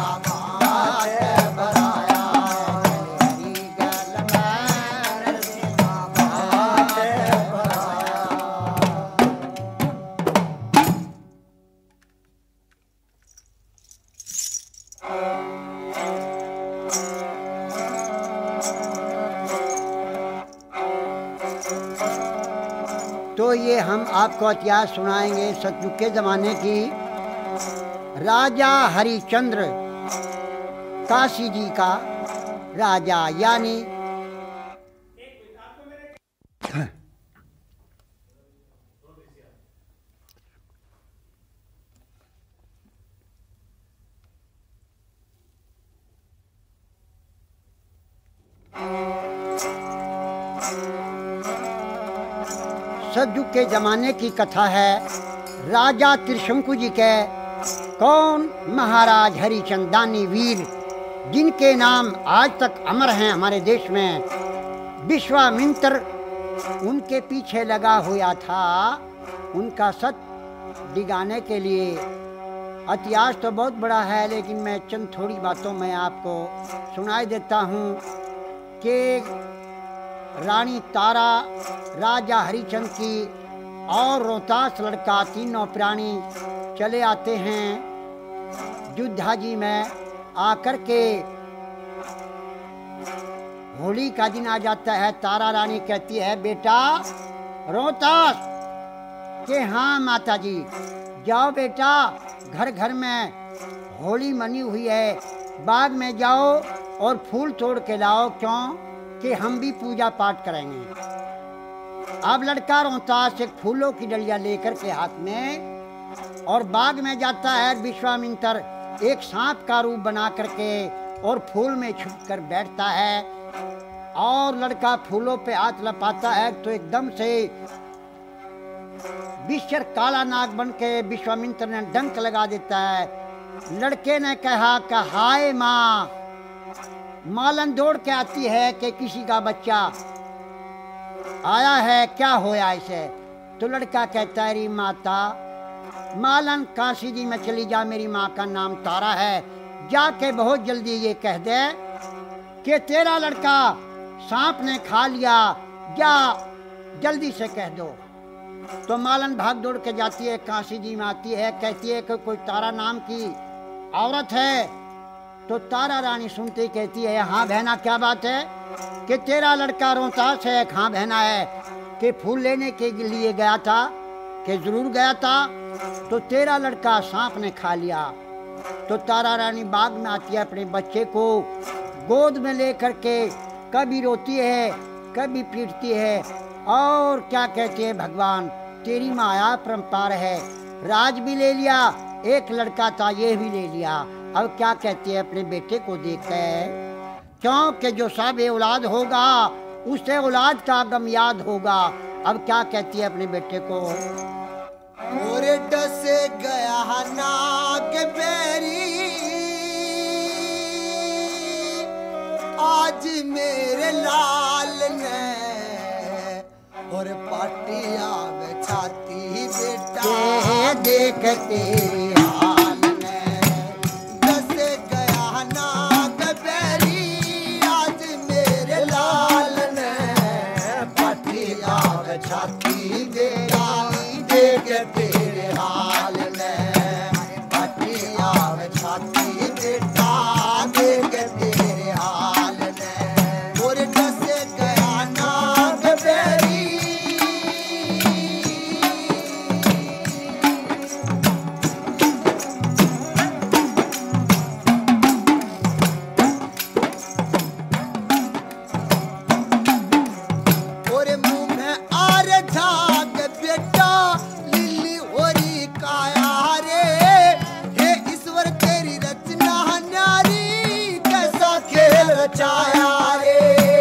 बात भराया चले हरी गैल में नरसी का बात भराया तो ये हम आपको इतिहास सुनाएंगे सतयुग के जमाने की। राजा हरिश्चंद्र काशी जी का राजा यानी सतयुग के जमाने की कथा है। राजा त्रिशंकु जी के कौन महाराज हरिचंद दानी वीर, जिनके नाम आज तक अमर हैं हमारे देश में। विश्वामित्र उनके पीछे लगा हुआ था उनका सत दिगाने के लिए। इतिहास तो बहुत बड़ा है, लेकिन मैं चंद थोड़ी बातों में आपको सुनाई देता हूँ कि रानी तारा, राजा हरिचंद की और रोहतास लड़का, तीनों प्राणी चले आते हैं युद्धाजी में। आकर के होली का दिन आ जाता है। तारा रानी कहती है, बेटा रोहतास के हाँ माता जी, जाओ बेटा, घर घर में होली मनी हुई है, बाग में जाओ और फूल तोड़ के लाओ, क्यों कि हम भी पूजा पाठ करेंगे। अब लड़का रोहतास एक फूलों की डलिया लेकर के हाथ में और बाग में जाता है। विश्वामित्र एक सांप का रूप बना करके और फूल में छुप कर बैठता है। और लड़का फूलों पे हाथ लपाता है तो एकदम से विश्वर काला नाग बन के विश्वामित्र ने डंक लगा देता है। लड़के ने कहा कि हाय माँ, मालन दौड़ के आती है कि किसी का बच्चा आया है, क्या होया इसे? तो लड़का कहता है री माता, मालन काशी जी में चली जा, मेरी माँ का नाम तारा है, जाके बहुत जल्दी ये कह दे कि तेरा लड़का सांप ने खा लिया, जा जल्दी से कह दो। तो मालन भाग दौड़ के जाती है, काशी जी में आती है, कहती है कि कोई तारा नाम की औरत है। तो तारा रानी सुनती कहती है हाँ बहना, क्या बात है? कि तेरा लड़का रोहतास है। हाँ बहना है कि फूल लेने के लिए गया था, कि जरूर गया था, तो तेरा लड़का सांप ने खा लिया। तो तारा रानी बाग में आती है, अपने बच्चे को गोद में लेकर के कभी रोती है, कभी पीटती है, और क्या कहती है भगवान तेरी माया परम्पार है, राज भी ले लिया, एक लड़का था ये भी ले लिया। अब क्या कहती है अपने बेटे को देख कर, क्योंकि जो सब औलाद होगा उसे औलाद का गम याद होगा। अब क्या कहती है अपने बेटे को, और डसे गया नाग बेरी, आज मेरे लाल ने, और पाटिया में छाती बेटा देखते हाल ने, डसे गया नाग बेरी, आज मेरे लाल ने, पाटिया में छाती बेटा देख तेरे हाल में, पाटिया में छाती बेटा देख तेरे हाल में, और डसे गया नाग बेरी। और मुंह में आर झाग बेटा लिली होरी काया रे, हे ईश्वर तेरी रचना न्यारी, कैसा खेल रचाया रे।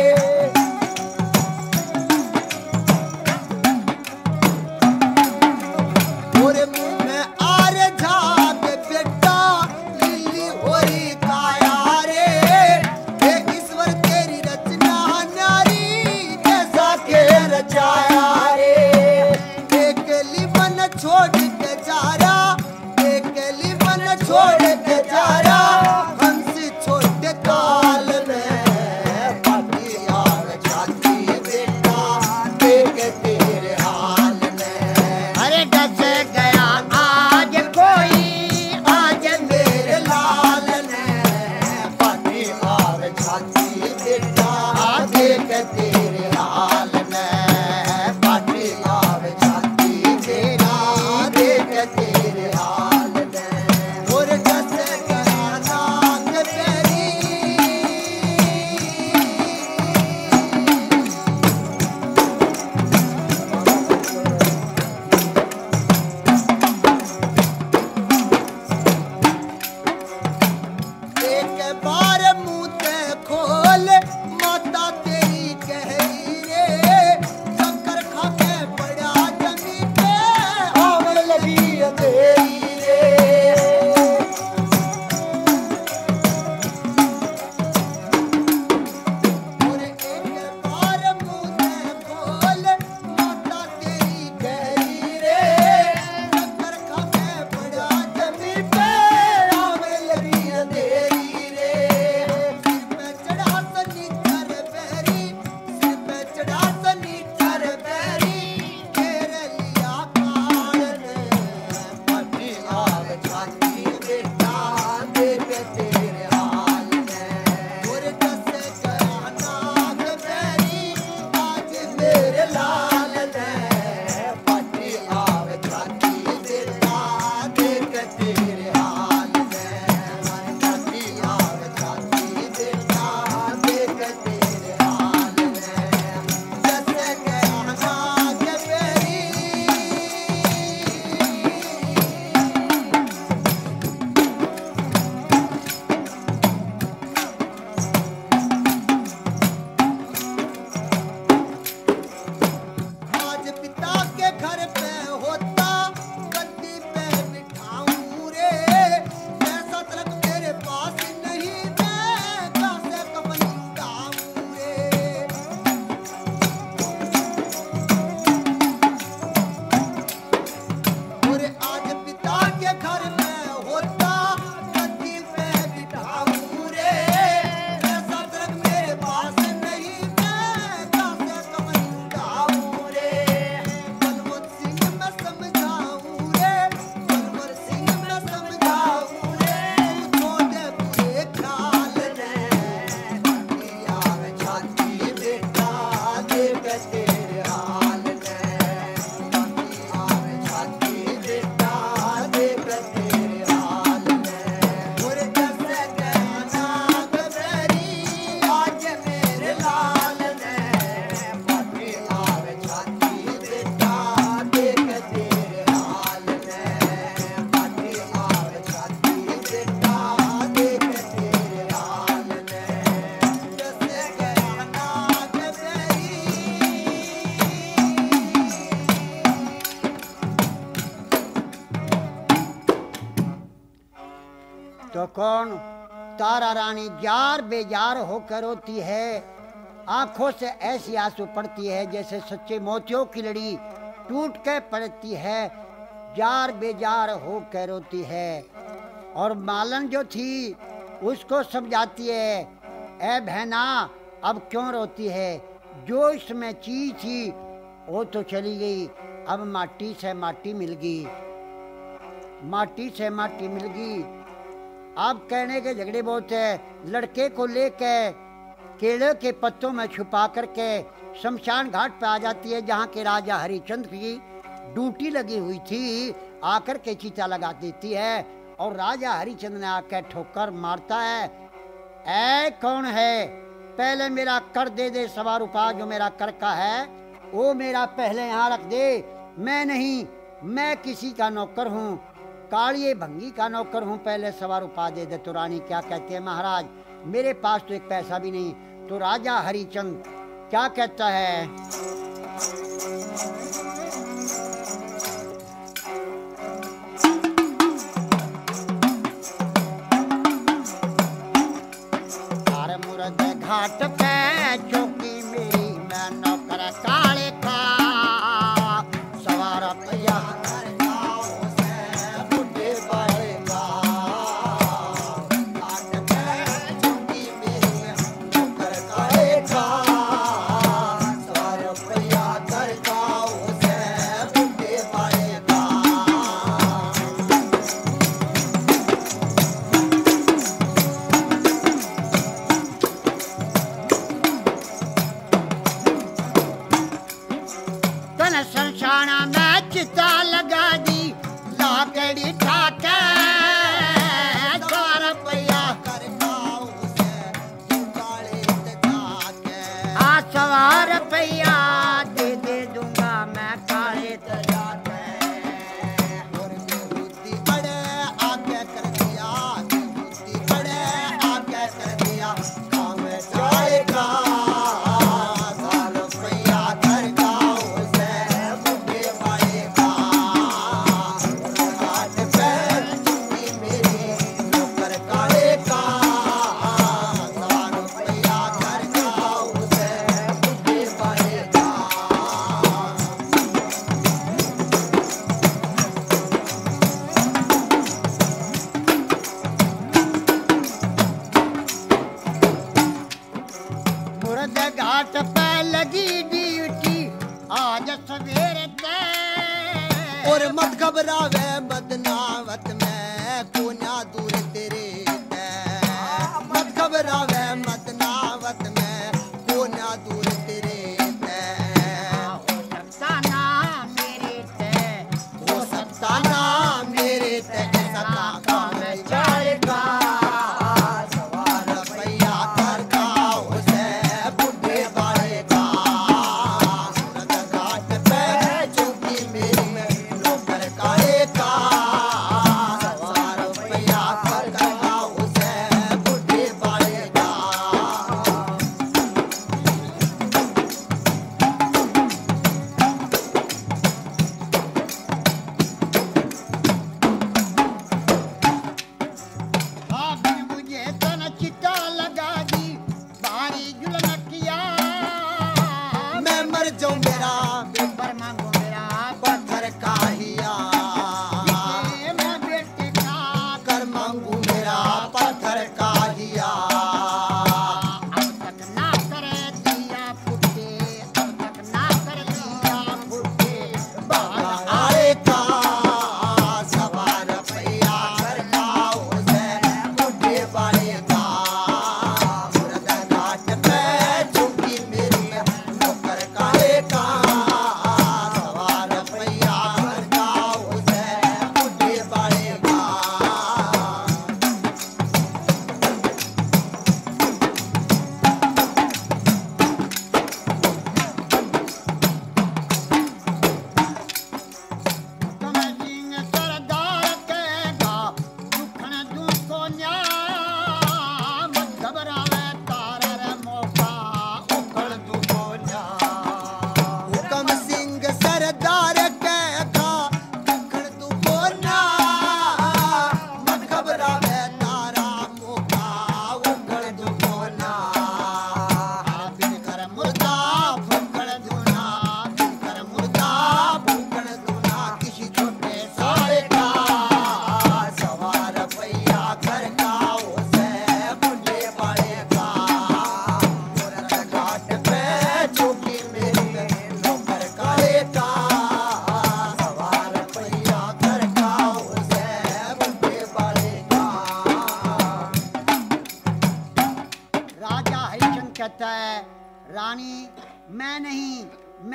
और मुंह में आर झाग बेटा लिली होरी काया रे, हे ईश्वर तेरी रचना न्यारी, कैसा खेल रचाया रे। एक लिमन छोड़ के जा रहा, एक लिमन छोड़ के जा रहा, हंस छोटे काल में, पाटिया में छाती बेटा देख तेरे हाल में। अरे डस गया आज कोई, आज मेरे लाल ने, पाटिया में छाती बेटा देख तेरे हाल में। तो कौन? तारा रानी जार बेजार होकर रोती है, आंखों से ऐसी आंसू पड़ती है जैसे सच्चे मोतियों की लड़ी टूट के पड़ती है, जार बेजार होकर रोती है। और मालन जो थी उसको समझाती है, ए बहना अब क्यों रोती है, जो इसमें चीज थी वो तो चली गई, अब माटी से माटी मिल गई, माटी से माटी मिल गई। अब कहने के झगड़े बहुत है। लड़के को लेके केले के पत्तों में छुपा करके शमशान घाट पे आ जाती है जहाँ के राजा हरिचंद्र की ड्यूटी लगी हुई थी, आकर के चीता लगा देती है और राजा हरिचंद्र ने आकर ठोकर मारता है। ऐ कौन है, पहले मेरा कर दे दे, सवा रुपया जो मेरा कर का है वो मेरा पहले यहाँ रख दे। मैं नहीं, मैं किसी का नौकर हूँ, कालिए भंगी का नौकर हूँ, पहले सवा रुपया दे दे। तो रानी क्या कहती है, महाराज मेरे पास तो एक पैसा भी नहीं। तो राजा हरिचंद क्या कहता है, अरे मुर्द घाट पे चौकी मेरी, मैं नौकर काले का, सवा रुपया संसाना में चिता लगा दी, लाकड़ी ठाके सवा रुपया आ, सवा रुपया दे दे दूंगा मैं काले तजा के। और बुद्धि बड़े आगे कर दिया, बुद्धि बड़े आगे कर दिया, काम जाएगा घाट पे लगी ड्यूटी आज सवेरे ते, और मत घबरावे बदनावत में कोना दूर तेरे ते, मत घबरावे बदनावत में कोना दूर तेरे ते, हो सकता ना मेरे ते, हो सकता ना मेरे ते ऐसा काम जाएगा।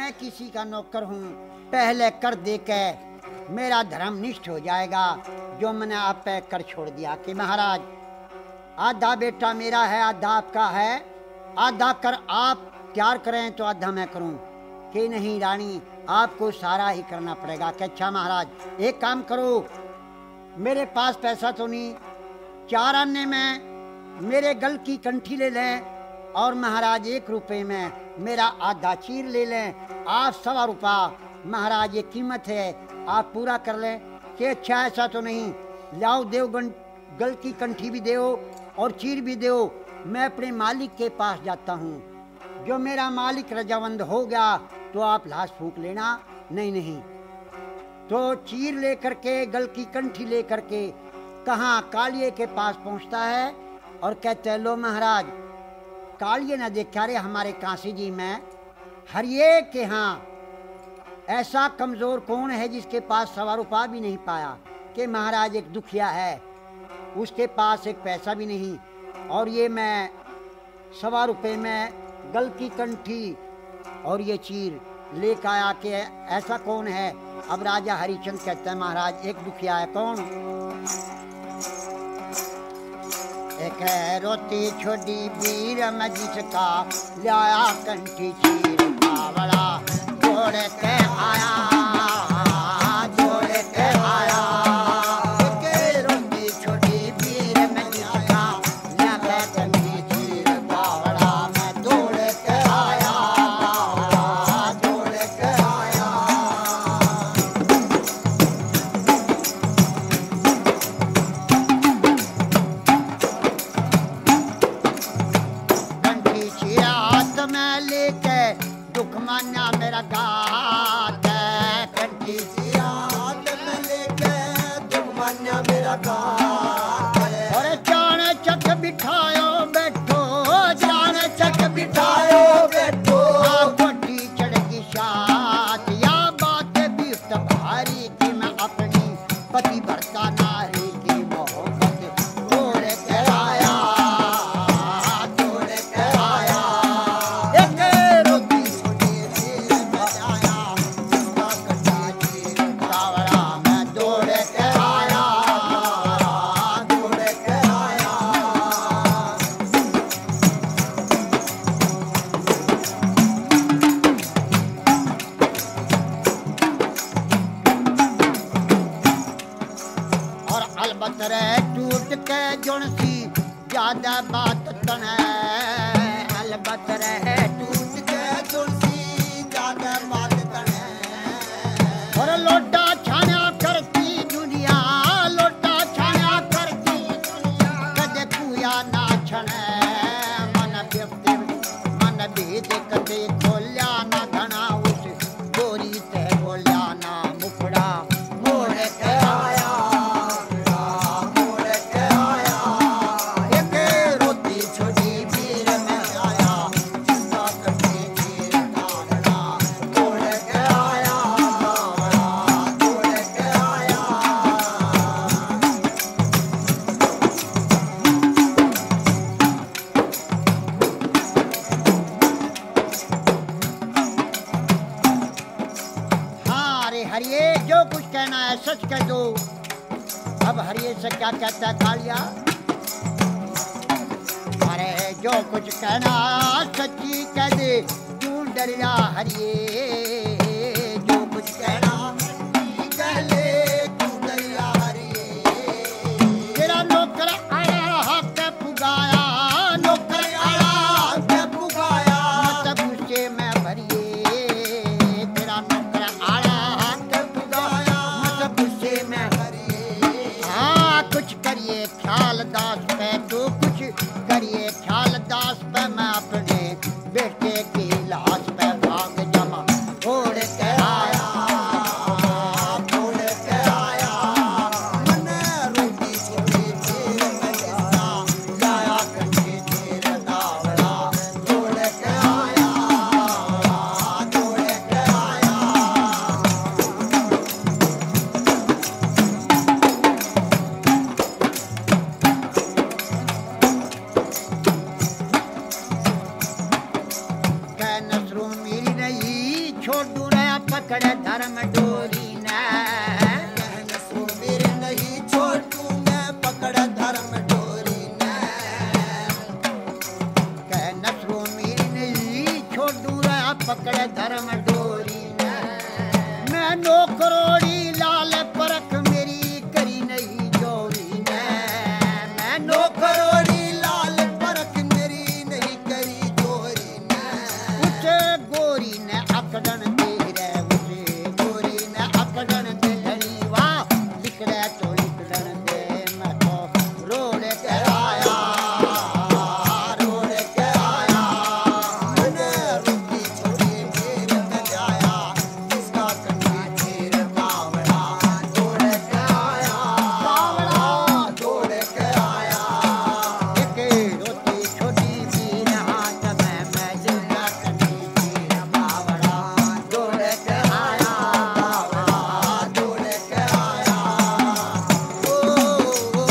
मैं किसी का नौकर हूँ, पहले कर दे के मेरा धर्म निष्ठ हो जाएगा, जो मैंने आप पे कर छोड़ दिया कि महाराज आधा बेटा मेरा है, आधा आपका है, आधा कर आप तैयार करें तो आधा मैं करूं। कि नहीं रानी, आपको सारा ही करना पड़ेगा। कि अच्छा महाराज एक काम करो, मेरे पास पैसा तो नहीं, चार आने में मेरे गल की कंठी ले लें और महाराज एक रुपए में मेरा आधा चीर ले लें, आप सवा रुपया महाराज ये कीमत है, आप पूरा कर लें। कि अच्छा ऐसा तो नहीं, लाओ देव गल की कंठी भी दो और चीर भी दो, मैं अपने मालिक के पास जाता हूँ, जो मेरा मालिक रजावंद हो गया तो आप लाश फूंक लेना। नहीं नहीं, तो चीर लेकर के गल की कंठी लेकर के कहाँ कालिए के पास पहुँचता है और कहते लो महाराज, कालिए न देखा रे हमारे काशी जी में हरिये के यहाँ ऐसा कमजोर कौन है जिसके पास सवा रुपया भी नहीं पाया। कि महाराज एक दुखिया है, उसके पास एक पैसा भी नहीं, और ये मैं सवा रुपये में गल की कंठी और ये चीर लेकर आया कि ऐसा कौन है। अब राजा हरिचंद कहते हैं महाराज एक दुखिया है। कौन? एक है रोटी छोटी वीर में जिसका लाया कंठी चीर बावड़ा, जोड़ के आया जोड़ के आया। एक रोटी छोटी वीर में जिसका लाया कंठी चीर बावड़ा, मैं दौड़ के आया दौड़ के आया। कंठी चीरा हाथ में लेके दुख मान्या मेरा गात, कंठी चीरा हाथ में लेके दुख मान्या मेरा गात। और जान चक बिठायो बैठो, जान चक बिठायो बैठो, कोठी चढ़गी शात, या बात भी भारी की मैं अपनी पति भरता नारी की मोहब्बत तोड़ के आया तोड़ के आया। एक रोटी छोटी चीर में आया, जिसका कटा चीर बावड़ा, मैं दौड़ के आया दौड़ के आया। और अलबत रे टूट के जुणसी ज्यादा बात तने, अलबत रे टूट के जुणसी ज्यादा बात तने। और लोटा छाना करती दुनिया, लोटा छाना करती दुनिया, कदे कुया ना छने मन व्यक्ति मन भेद कदे खोल्या ना घना, उस गोरी ते बोल्या ना मुखड़ा मोड़ के आया मोड़ के आया। एक रोटी छोटी वीर में आया, जिसका कटी चीर कागड़ा, मोड़ के आया मोड़ के आया। हाँ अरे हरिये, जो कुछ कहना है सच कह दो। अब हरिये से क्या कहता है कालिया? अरे जो कुछ कहना सच्ची कह दे, क्यों डरिया हरिये, जो कुछ कहना सच्ची कह ले, क्यों डरिया हरिये। तेरा नौकर आया हक पुगाया, नौकर आया हक पुगाया, मत गुस्से में भरिए। तेरा नौकर आया हक पुगाया, मत गुस्से में भरिए। हाँ कुछ करिए ख्याल दास पे, तो कुछ करिए ख्याल दास पे, मैं अपने बेटे की लाश पे भाग जमा हो पकड़े धर्म डोरी ने कहन सुमिर नहीं छोटू मैं पकड़ धर्म डोरी ने कहन सुमिर नहीं छोटू रे पकड़े धर्म डोरी ने मैं नौकरोड़ी लाल परख मेरी करी नहीं जोरी ने मैं नौकरोड़ी लाल परख मेरी नहीं करी जोरी ने उसे गोरी ने अकड़न दे रे उसे गोरी ने अकड़न दे धनी वाह लिखड़े तो लिखड़न दे मैं तो रोड के आया रोड के आया मैंने रुकी छोड़ी फिर न जाया इसका कन्नी फिर बावड़ा दौड़ के आया बावड़ा दौड़ के आया एक रोटी छोटी भी हाथ में मैं जिंदा कन्नी फिर बावड़ा दौड़ के आया बावड़ा दौड़ के आया ओ ओ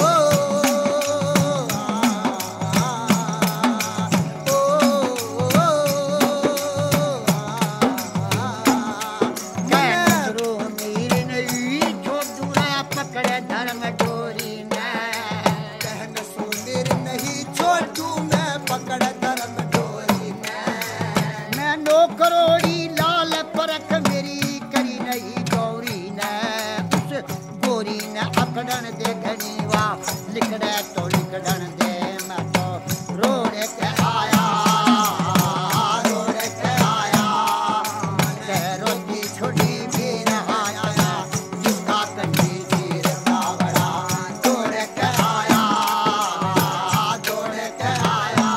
मैं रो मेरी नहीं छोटू रे पकड़े धर्म डोरी ने कहन सुमिर नहीं छोटू मैं पकड़ धर्म डोरी ने मैं नौकरोड़ी लाल परख मेरी करी नहीं गौरी ने उस गोरी ने अकड़न दे घनी वाह लिखड़े तो लिखड़न दे मैं तो रोड के आया रोड के आया कह रोटी छोटी भी आया जिसका कन्नी फिर बावड़ा दौड़ के आया दौड़ के आया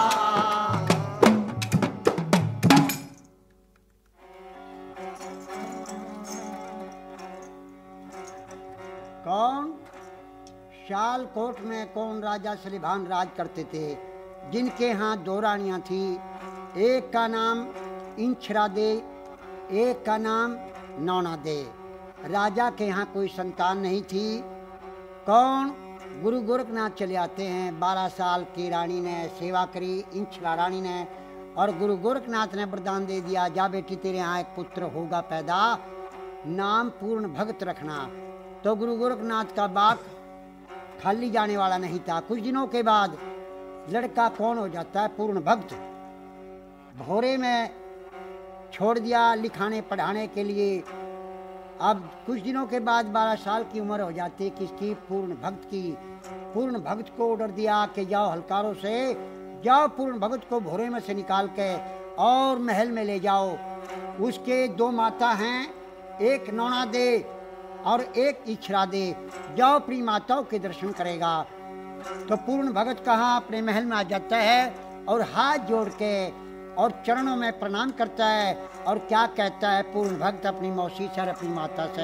कौन शालकोट में कौन राजा सलीभान राज करते थे जिनके यहाँ दो रानियां थी एक का नाम इंछरा दे एक का नाम नौना दे राजा के यहाँ कोई संतान नहीं थी कौन गुरु गोरखनाथ चले आते हैं बारह साल की रानी ने सेवा करी इंछरा रानी ने और गुरु गोरखनाथ ने वरदान दे दिया जा बेटी तेरे यहाँ एक पुत्र होगा पैदा नाम पूर्ण भक्त रखना तो गुरु गोरखनाथ का बाग खाली जाने वाला नहीं था कुछ दिनों के बाद लड़का कौन हो जाता है पूर्ण भक्त भोरे में छोड़ दिया लिखाने पढ़ाने के लिए अब कुछ दिनों के बाद बारह साल की उम्र हो जाती है किसकी पूर्ण भक्त की पूर्ण भक्त को ऑर्डर दिया कि जाओ हलकारों से जाओ पूर्ण भक्त को भोरे में से निकाल के और महल में ले जाओ उसके दो माता हैं एक नौना दे और एक इच्छरा दे जाओ अपनी माताओं के दर्शन करेगा तो पूर्ण भगत कहाँ अपने महल में आ जाता है और हाथ जोड़ के और चरणों में प्रणाम करता है और क्या कहता है पूर्ण भक्त अपनी मौसी से और अपनी माता से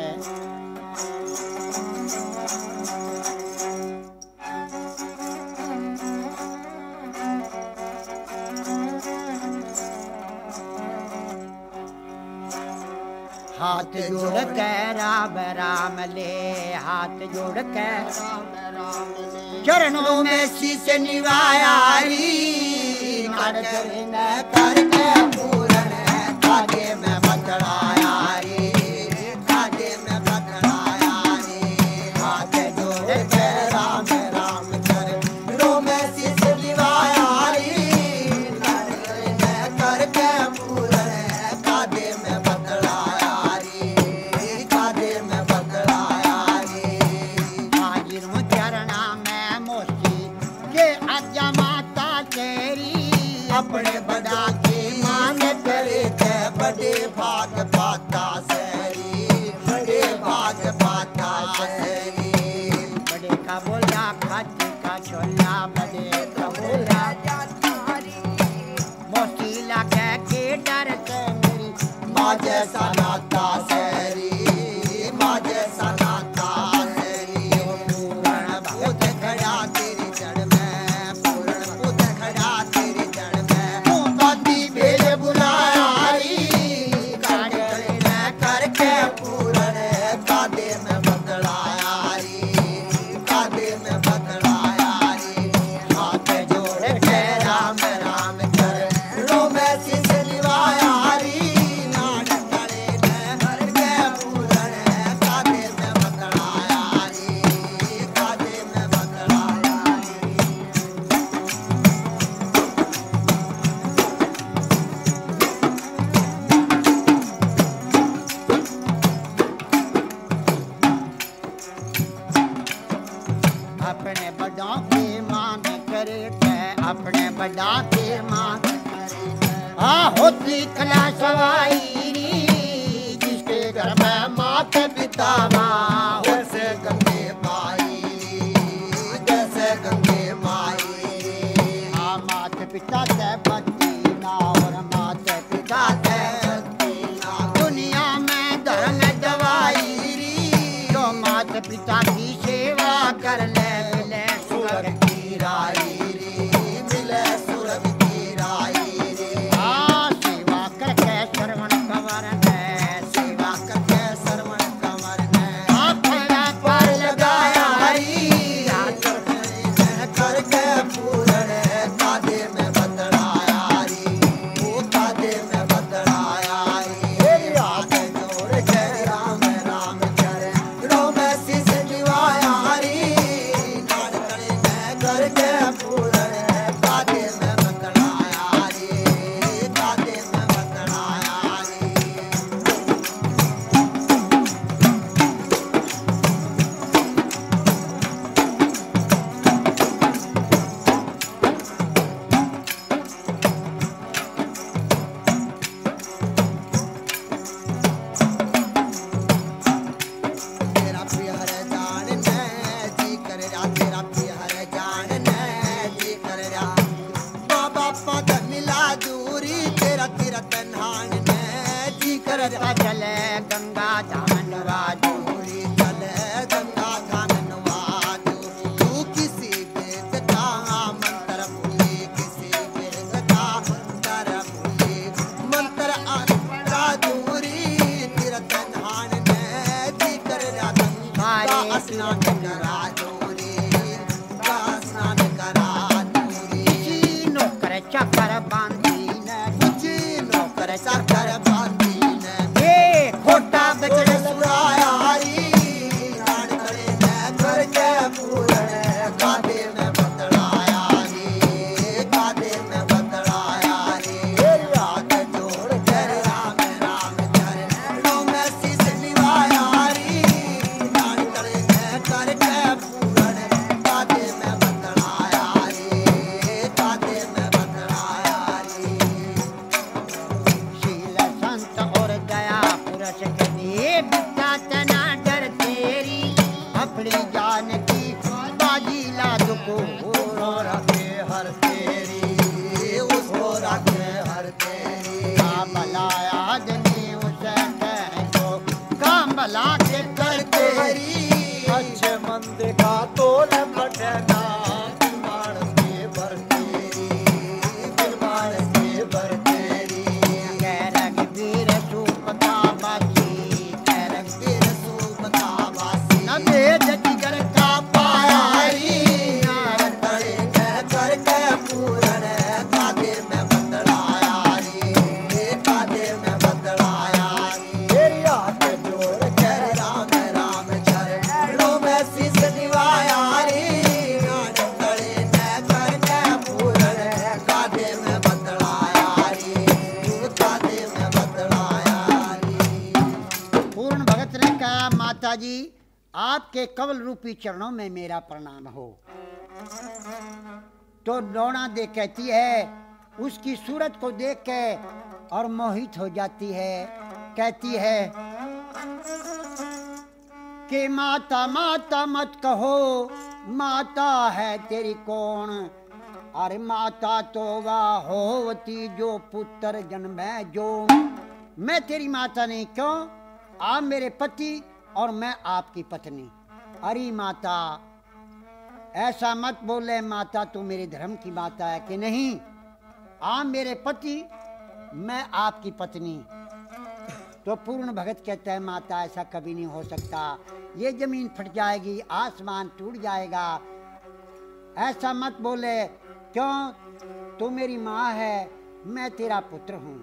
हाथ जोड़ के राम राम ले हाथ जोड़ के चरणों में शीश निवाया करके पूरण कागे में बतलाया रे कागे में बतलाया रे हाथ जोड़ के राम राम कर रो में शीश निवाया रे करके पूरण कागे में बतलाया रे कागे में बतलाया रे हाजिर हूँ चरणा में मोसी के आज्ञा माता तेरी अपने बड़ा के मान करे के बड़े भाग पाता सरी बड़े भाग पाता सरी बड़े का बोला खाती का छोला बड़े का बोला मोसी लगा के डर से मेरी माँ जैसा नाता सरी माँ जैसा नाता सरी पूर्ण भूत खड़ा तेरी जड़ में पूर्ण भूत खड़ा तेरी जड़ में बाती भेज बुलाया री काटे करके पूर्ण कादे में बदलाया री कादे में बदलाया री हाथ जोड़ के राम राम कर रो में शीश निवाया री नाड़ करे बड़ा के माँ आ होती कला सवाई जिसके घर में माता पिता माँ जैसे गंगे माई जैसे गंगे माई हाँ माता पिता से बच्ची ना और माता पिता से दुनिया में धर्म दवाई जो माता पिता की सेवा कर ले मिले स्वर्ग की राई मिले स्वर्ग की राई हाँ सेवा करके श्रवण कंवर है सेवा करके श्रवण कंवर ने अपना पर लगाया हरी करके पूरण कादे में बदलाया री वो कादे में बदलाया री हाथ जोड़ के राम राम करे रो में शीश निवाया री नाड़ करे करके पूरण कादे में बदलाया री कादे में बदलाया री तेरा प्यार जान ने जी कर रा तेरा प्यार जान ने जी कर रा बाबा पद मिला दूरी तेरा तेरा तन्हान ने जी कर रा चले गंगा धामन राजू दूरी चले गंगा धाम नवाजू तू किसी वेद का मंत्र भूली किसी वेद का मंत्र भूली मंत्र अनपढ़ा दूरी तेरा तन्हान ने जी कर रा गंगा स्नान करा दूरी गंगा स्नान करा दूरी किसी नौकर चाकर बांधी न कुछ नौकर चाकर बांधी ने ये खोटा बचड़ सुराया हरी नाड़ करे ने करके पूरण कादे में बदलाया रे कादे में बदलाया रे हाथ जोड़ कर राम राम करे रो में शीश निवाया री नाड़ करे ने करके पूरण कादे में बदलाया रे कादे में बदलाया रे शील संत और दया पुरुष के दिए बिता तना डर तेरी अपनी जान की बाजी ला दुको और रखे हर तेरी उसको रखे हर तेरी काम भला आदमी उसे कह दो काम भला के कर तेरी अच्छे मंद का तोल फटना बिरबान के भर तेरी बिरबान के भर तेरी कैरग वीर सूप का बाजी कैरग तेरे सूप का वासी न भेद जिगर का पाया हरी नार तड़े कह करके पूरण कादे में बदलाया रे कादे में बदलाया रे तेरी हाथ जोड़ के कर राम राम चर रो में शीश निवाया रे नाड़ तड़े न करके पूरण कादे में बदलाया रे कादे में बदलाया रे पूर्ण भगत ने कहा माता जी आपके कवल रूपी चरणों में मेरा प्रणाम हो। तो डोना दे कहती है उसकी सूरत को देख के और मोहित हो जाती है, कहती है कि माता माता मत कहो माता है तेरी कौन, अरे माता तो वह होती जो पुत्र जन्मे जो। मैं तेरी माता नहीं, क्यों? आप मेरे पति और मैं आपकी पत्नी। अरे माता ऐसा मत बोले, माता तू मेरे धर्म की माता है कि नहीं? आप मेरे पति, मैं आपकी पत्नी। तो पूर्ण भगत कहता है माता ऐसा कभी नहीं हो सकता, ये जमीन फट जाएगी, आसमान टूट जाएगा, ऐसा मत बोले। क्यों? तू मेरी माँ है, मैं तेरा पुत्र हूँ।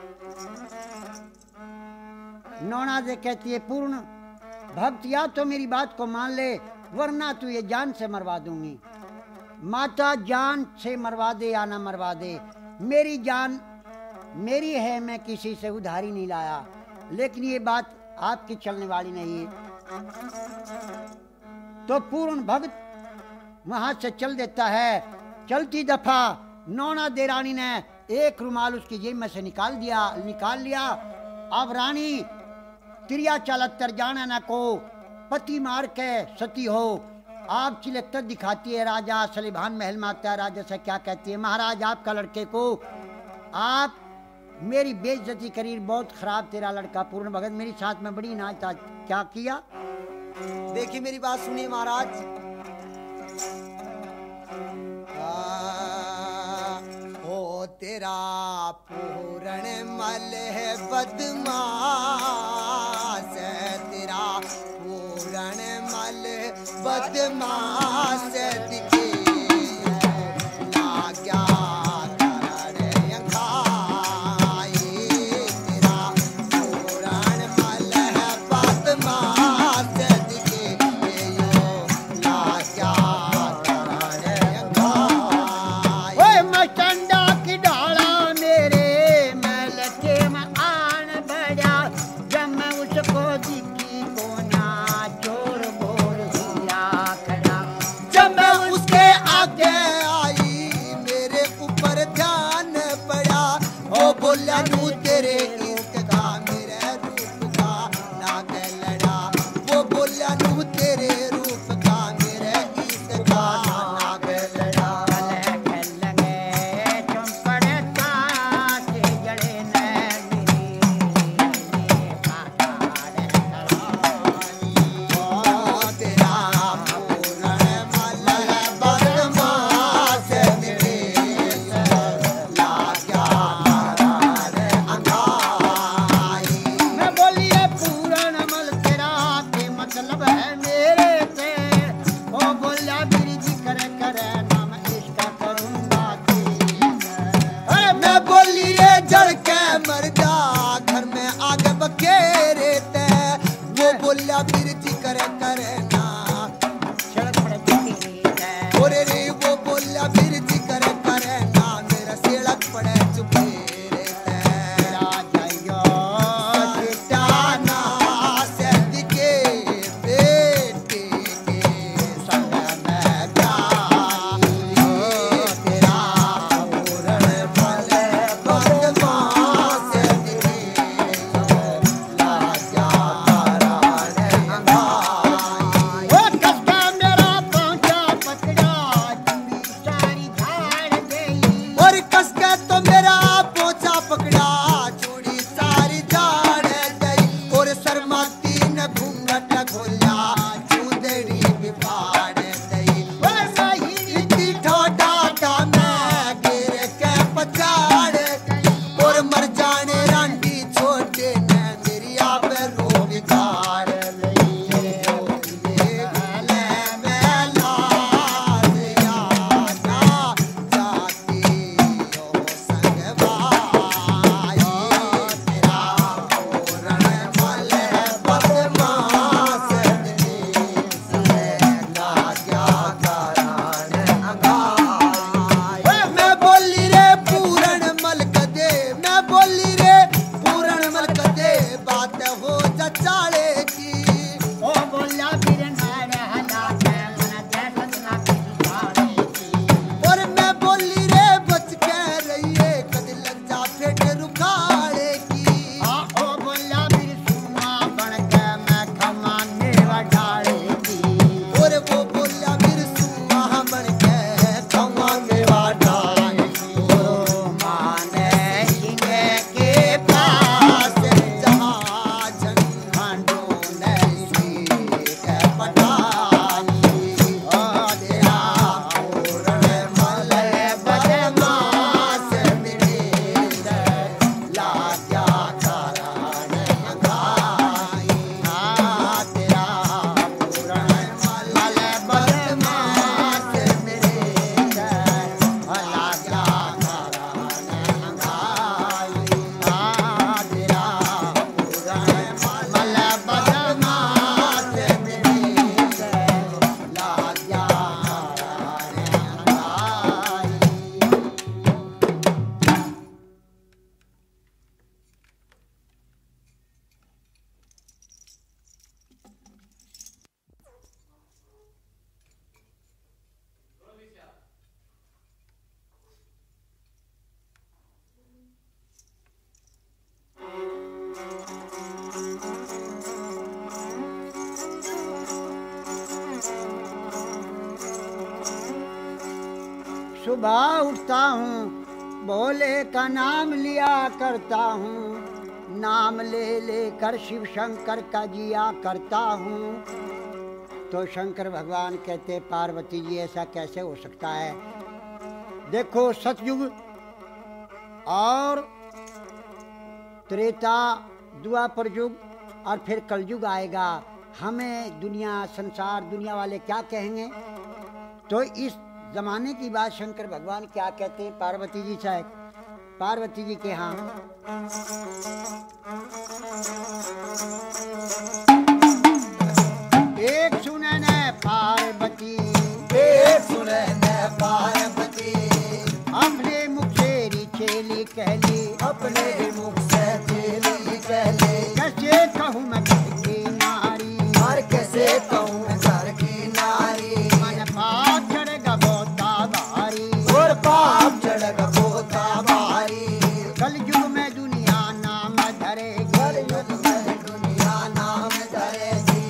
नौना से कहती है पूर्ण भक्त या तो मेरी बात को मान ले, वरना तू ये जान से मरवा दूंगी। माता जान से मरवा दे या ना मरवा दे, मेरी जान मेरी है, मैं किसी से उधारी नहीं लाया। लेकिन ये बात आपकी चलने वाली नहीं है। तो पूर्ण भक्त वहां से चल देता है। चलती दफा नौना दे रानी ने एक रुमाल उसकी जेब में से निकाल दिया निकाल लिया। अब रानी तिरिया चालत्तर जाना न को पति मार के सती हो। आप चिलक्तर दिखाती है। राजा सलीभान महल में आता है। राजा से क्या कहती है, महाराज आपका लड़के को आप मेरी बेइज्जती करी, बहुत खराब तेरा लड़का पूर्ण भगत मेरी साथ में बड़ी नाच था, क्या किया। देखिए मेरी बात सुनिए महाराज। ओ तेरा पूरण मल है बदमाश, तेरा पूरण मल बदमाश दिखे लाग्या तेरे इश्क का मेरे रूप का नाग लड़ा। वो बोला नू तेरे रूप का मेरे इश्क का नाग लड़ा। बिरती करे करे ना ओरे रे वो बोला बिरती करे करे ना मेरा सिलक पड़े चुपे रे राजा चिटाना से दिखे बेटे के संग में तेरा पूरण फल बदमाश दिखे लाजा चाले सुबह उठता हूँ भोले का नाम लिया करता हूँ, नाम ले लेकर शिव शंकर का जिया करता हूँ। तो शंकर भगवान कहते पार्वती जी ऐसा कैसे हो सकता है? देखो सतयुग और त्रेता द्वापर युग और फिर कलयुग आएगा, हमें दुनिया संसार दुनिया वाले क्या कहेंगे? तो इस जमाने की बात शंकर भगवान क्या कहते हैं पार्वती जी से? पार्वती जी के यहाँ एक सुने न पार्वती, एक सुने न पार्वती, अपने मुख से रिचेली कहली, अपने मुख से चेली कहले, कैसे कहूँ मैं घर की नारी, और कैसे कहूँ मैं घर की नारी, मन पाप चढ़ेगा बोता भारी, और पाप चढ़ेगा बोता भारी, कलयुग में दुनिया नाम धरेगी, कलयुग में दुनिया नाम धरेगी,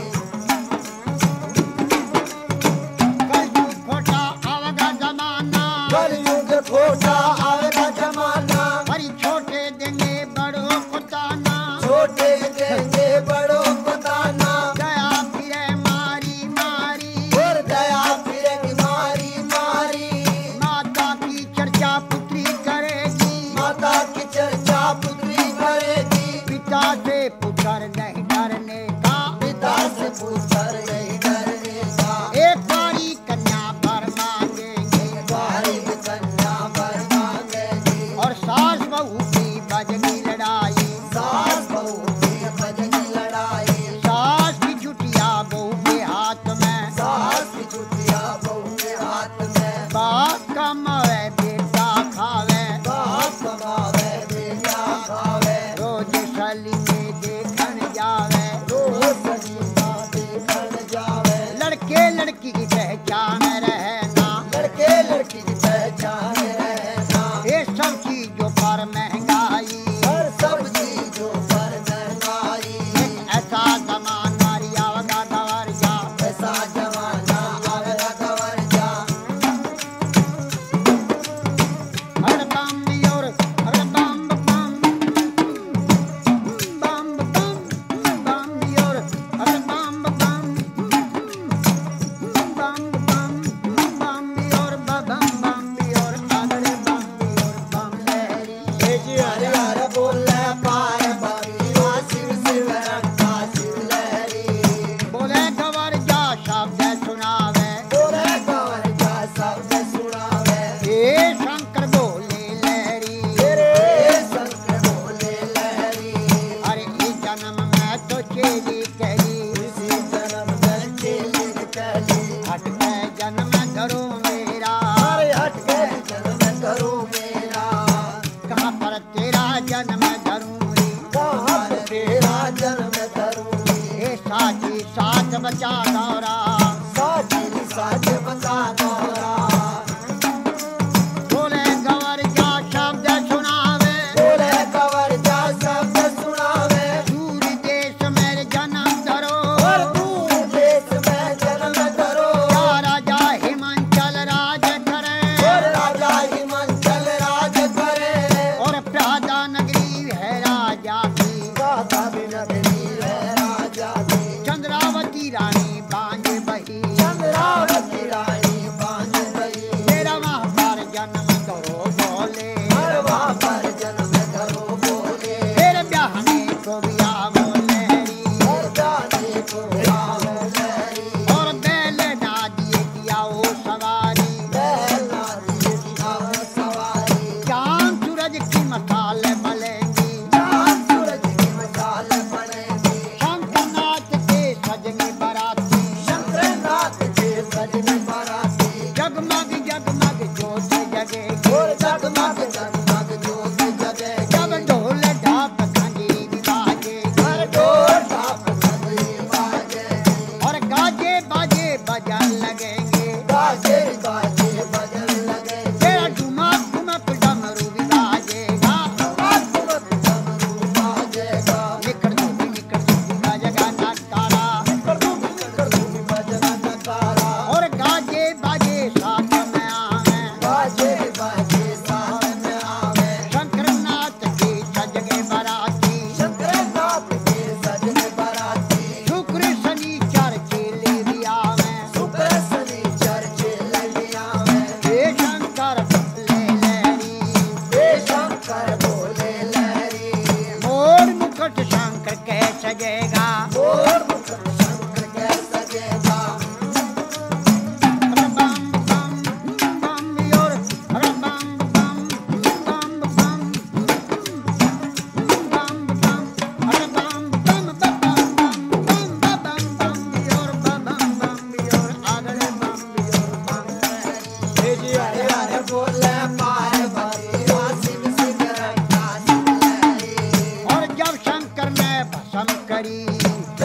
कलयुग खोटा आवेगा जमाना, कलयुग खोटा आवेगा जमाना, हरी छोटे देंगे बड़ों को ताना, छोटे देंगे बड़ों को ताना, दया फिरे मारी मारी, और दया फिरेगी मारी मारी, माता की चर्चा पुत्री करेगी, माता की चर्चा पुत्री करेगी, पिता से पुत्र नहीं डरने का, पिता से पुत्र नहीं डरने का, एक बारी कन्या पर मांगेंगे, बारी कन्या वर मांगेगी, और सास बहू की बजनी लड़ाई, सास बहू की बजनी लड़ाई, सास की चुटिया बहू के हाथ में, सास की चुटिया बहू के हाथ में, बाप कमावे बेटा खावे, बाप कमावे बेटा खावे, रोज सली में देखन जावे, रोज सजीवा देखन जावे, लड़के लड़की की पहचान रहना, लड़के लड़की की पहचान रहना, ये सब चीजों पर महंगाई, हर सब चीजों पर महंगाई, एक ऐसा जमाना रियावगा गवरिया, ऐसा जमाना आवेगा गवर जा, हर बम दियोर हर बम बम बम बम बम दियोर हर बम बम बम बम बम दियोर बम बम दियोर अगले बम दियोर बम लहरी, हे जी हरे हरे बोले पार्वती, वा शिव शिव रखा शिव लहरी, बोले गवर जा शब्द सुनावे, बोले गवर जा शब्द सुनावे, हे शंकर बोले लहरी, तेरे शंकर बोले लहरी, अरे इस जन्म में तो चेली कहली, इसी जन्म में चेली कहली, हट के जन्म धरो मेरा, अरे हट के जन्म करो मेरा, कहाँ पर तेरा जन्म धरूं रे, कहाँ पर तेरा जन्म करूँगी, हे साची साथ बचा दौरा, साची साच बता दोरा, बोले गवर जा शब्द सुनावे, बोले गवर जा शब्द सुनावे, दूर देश मेरे जन्म धरो, और दूर देश में जन्म करो, या राजा हिमांचल राज करे, और राजा हिमांचल राज करे, और प्यादा नगरी है राजा की, गाता भी नगरी है राजा की, चंद्रावती रानी बांझ बही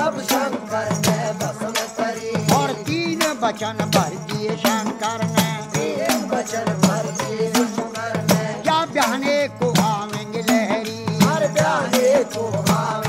सब शंकर ने भस्म करी। और तीन वचन भर दिए शंकर ने, तीन वचन भर दिए शंकर ने, क्या ब्याहने को आवेंगे लहरी, हर ब्याहने को आवे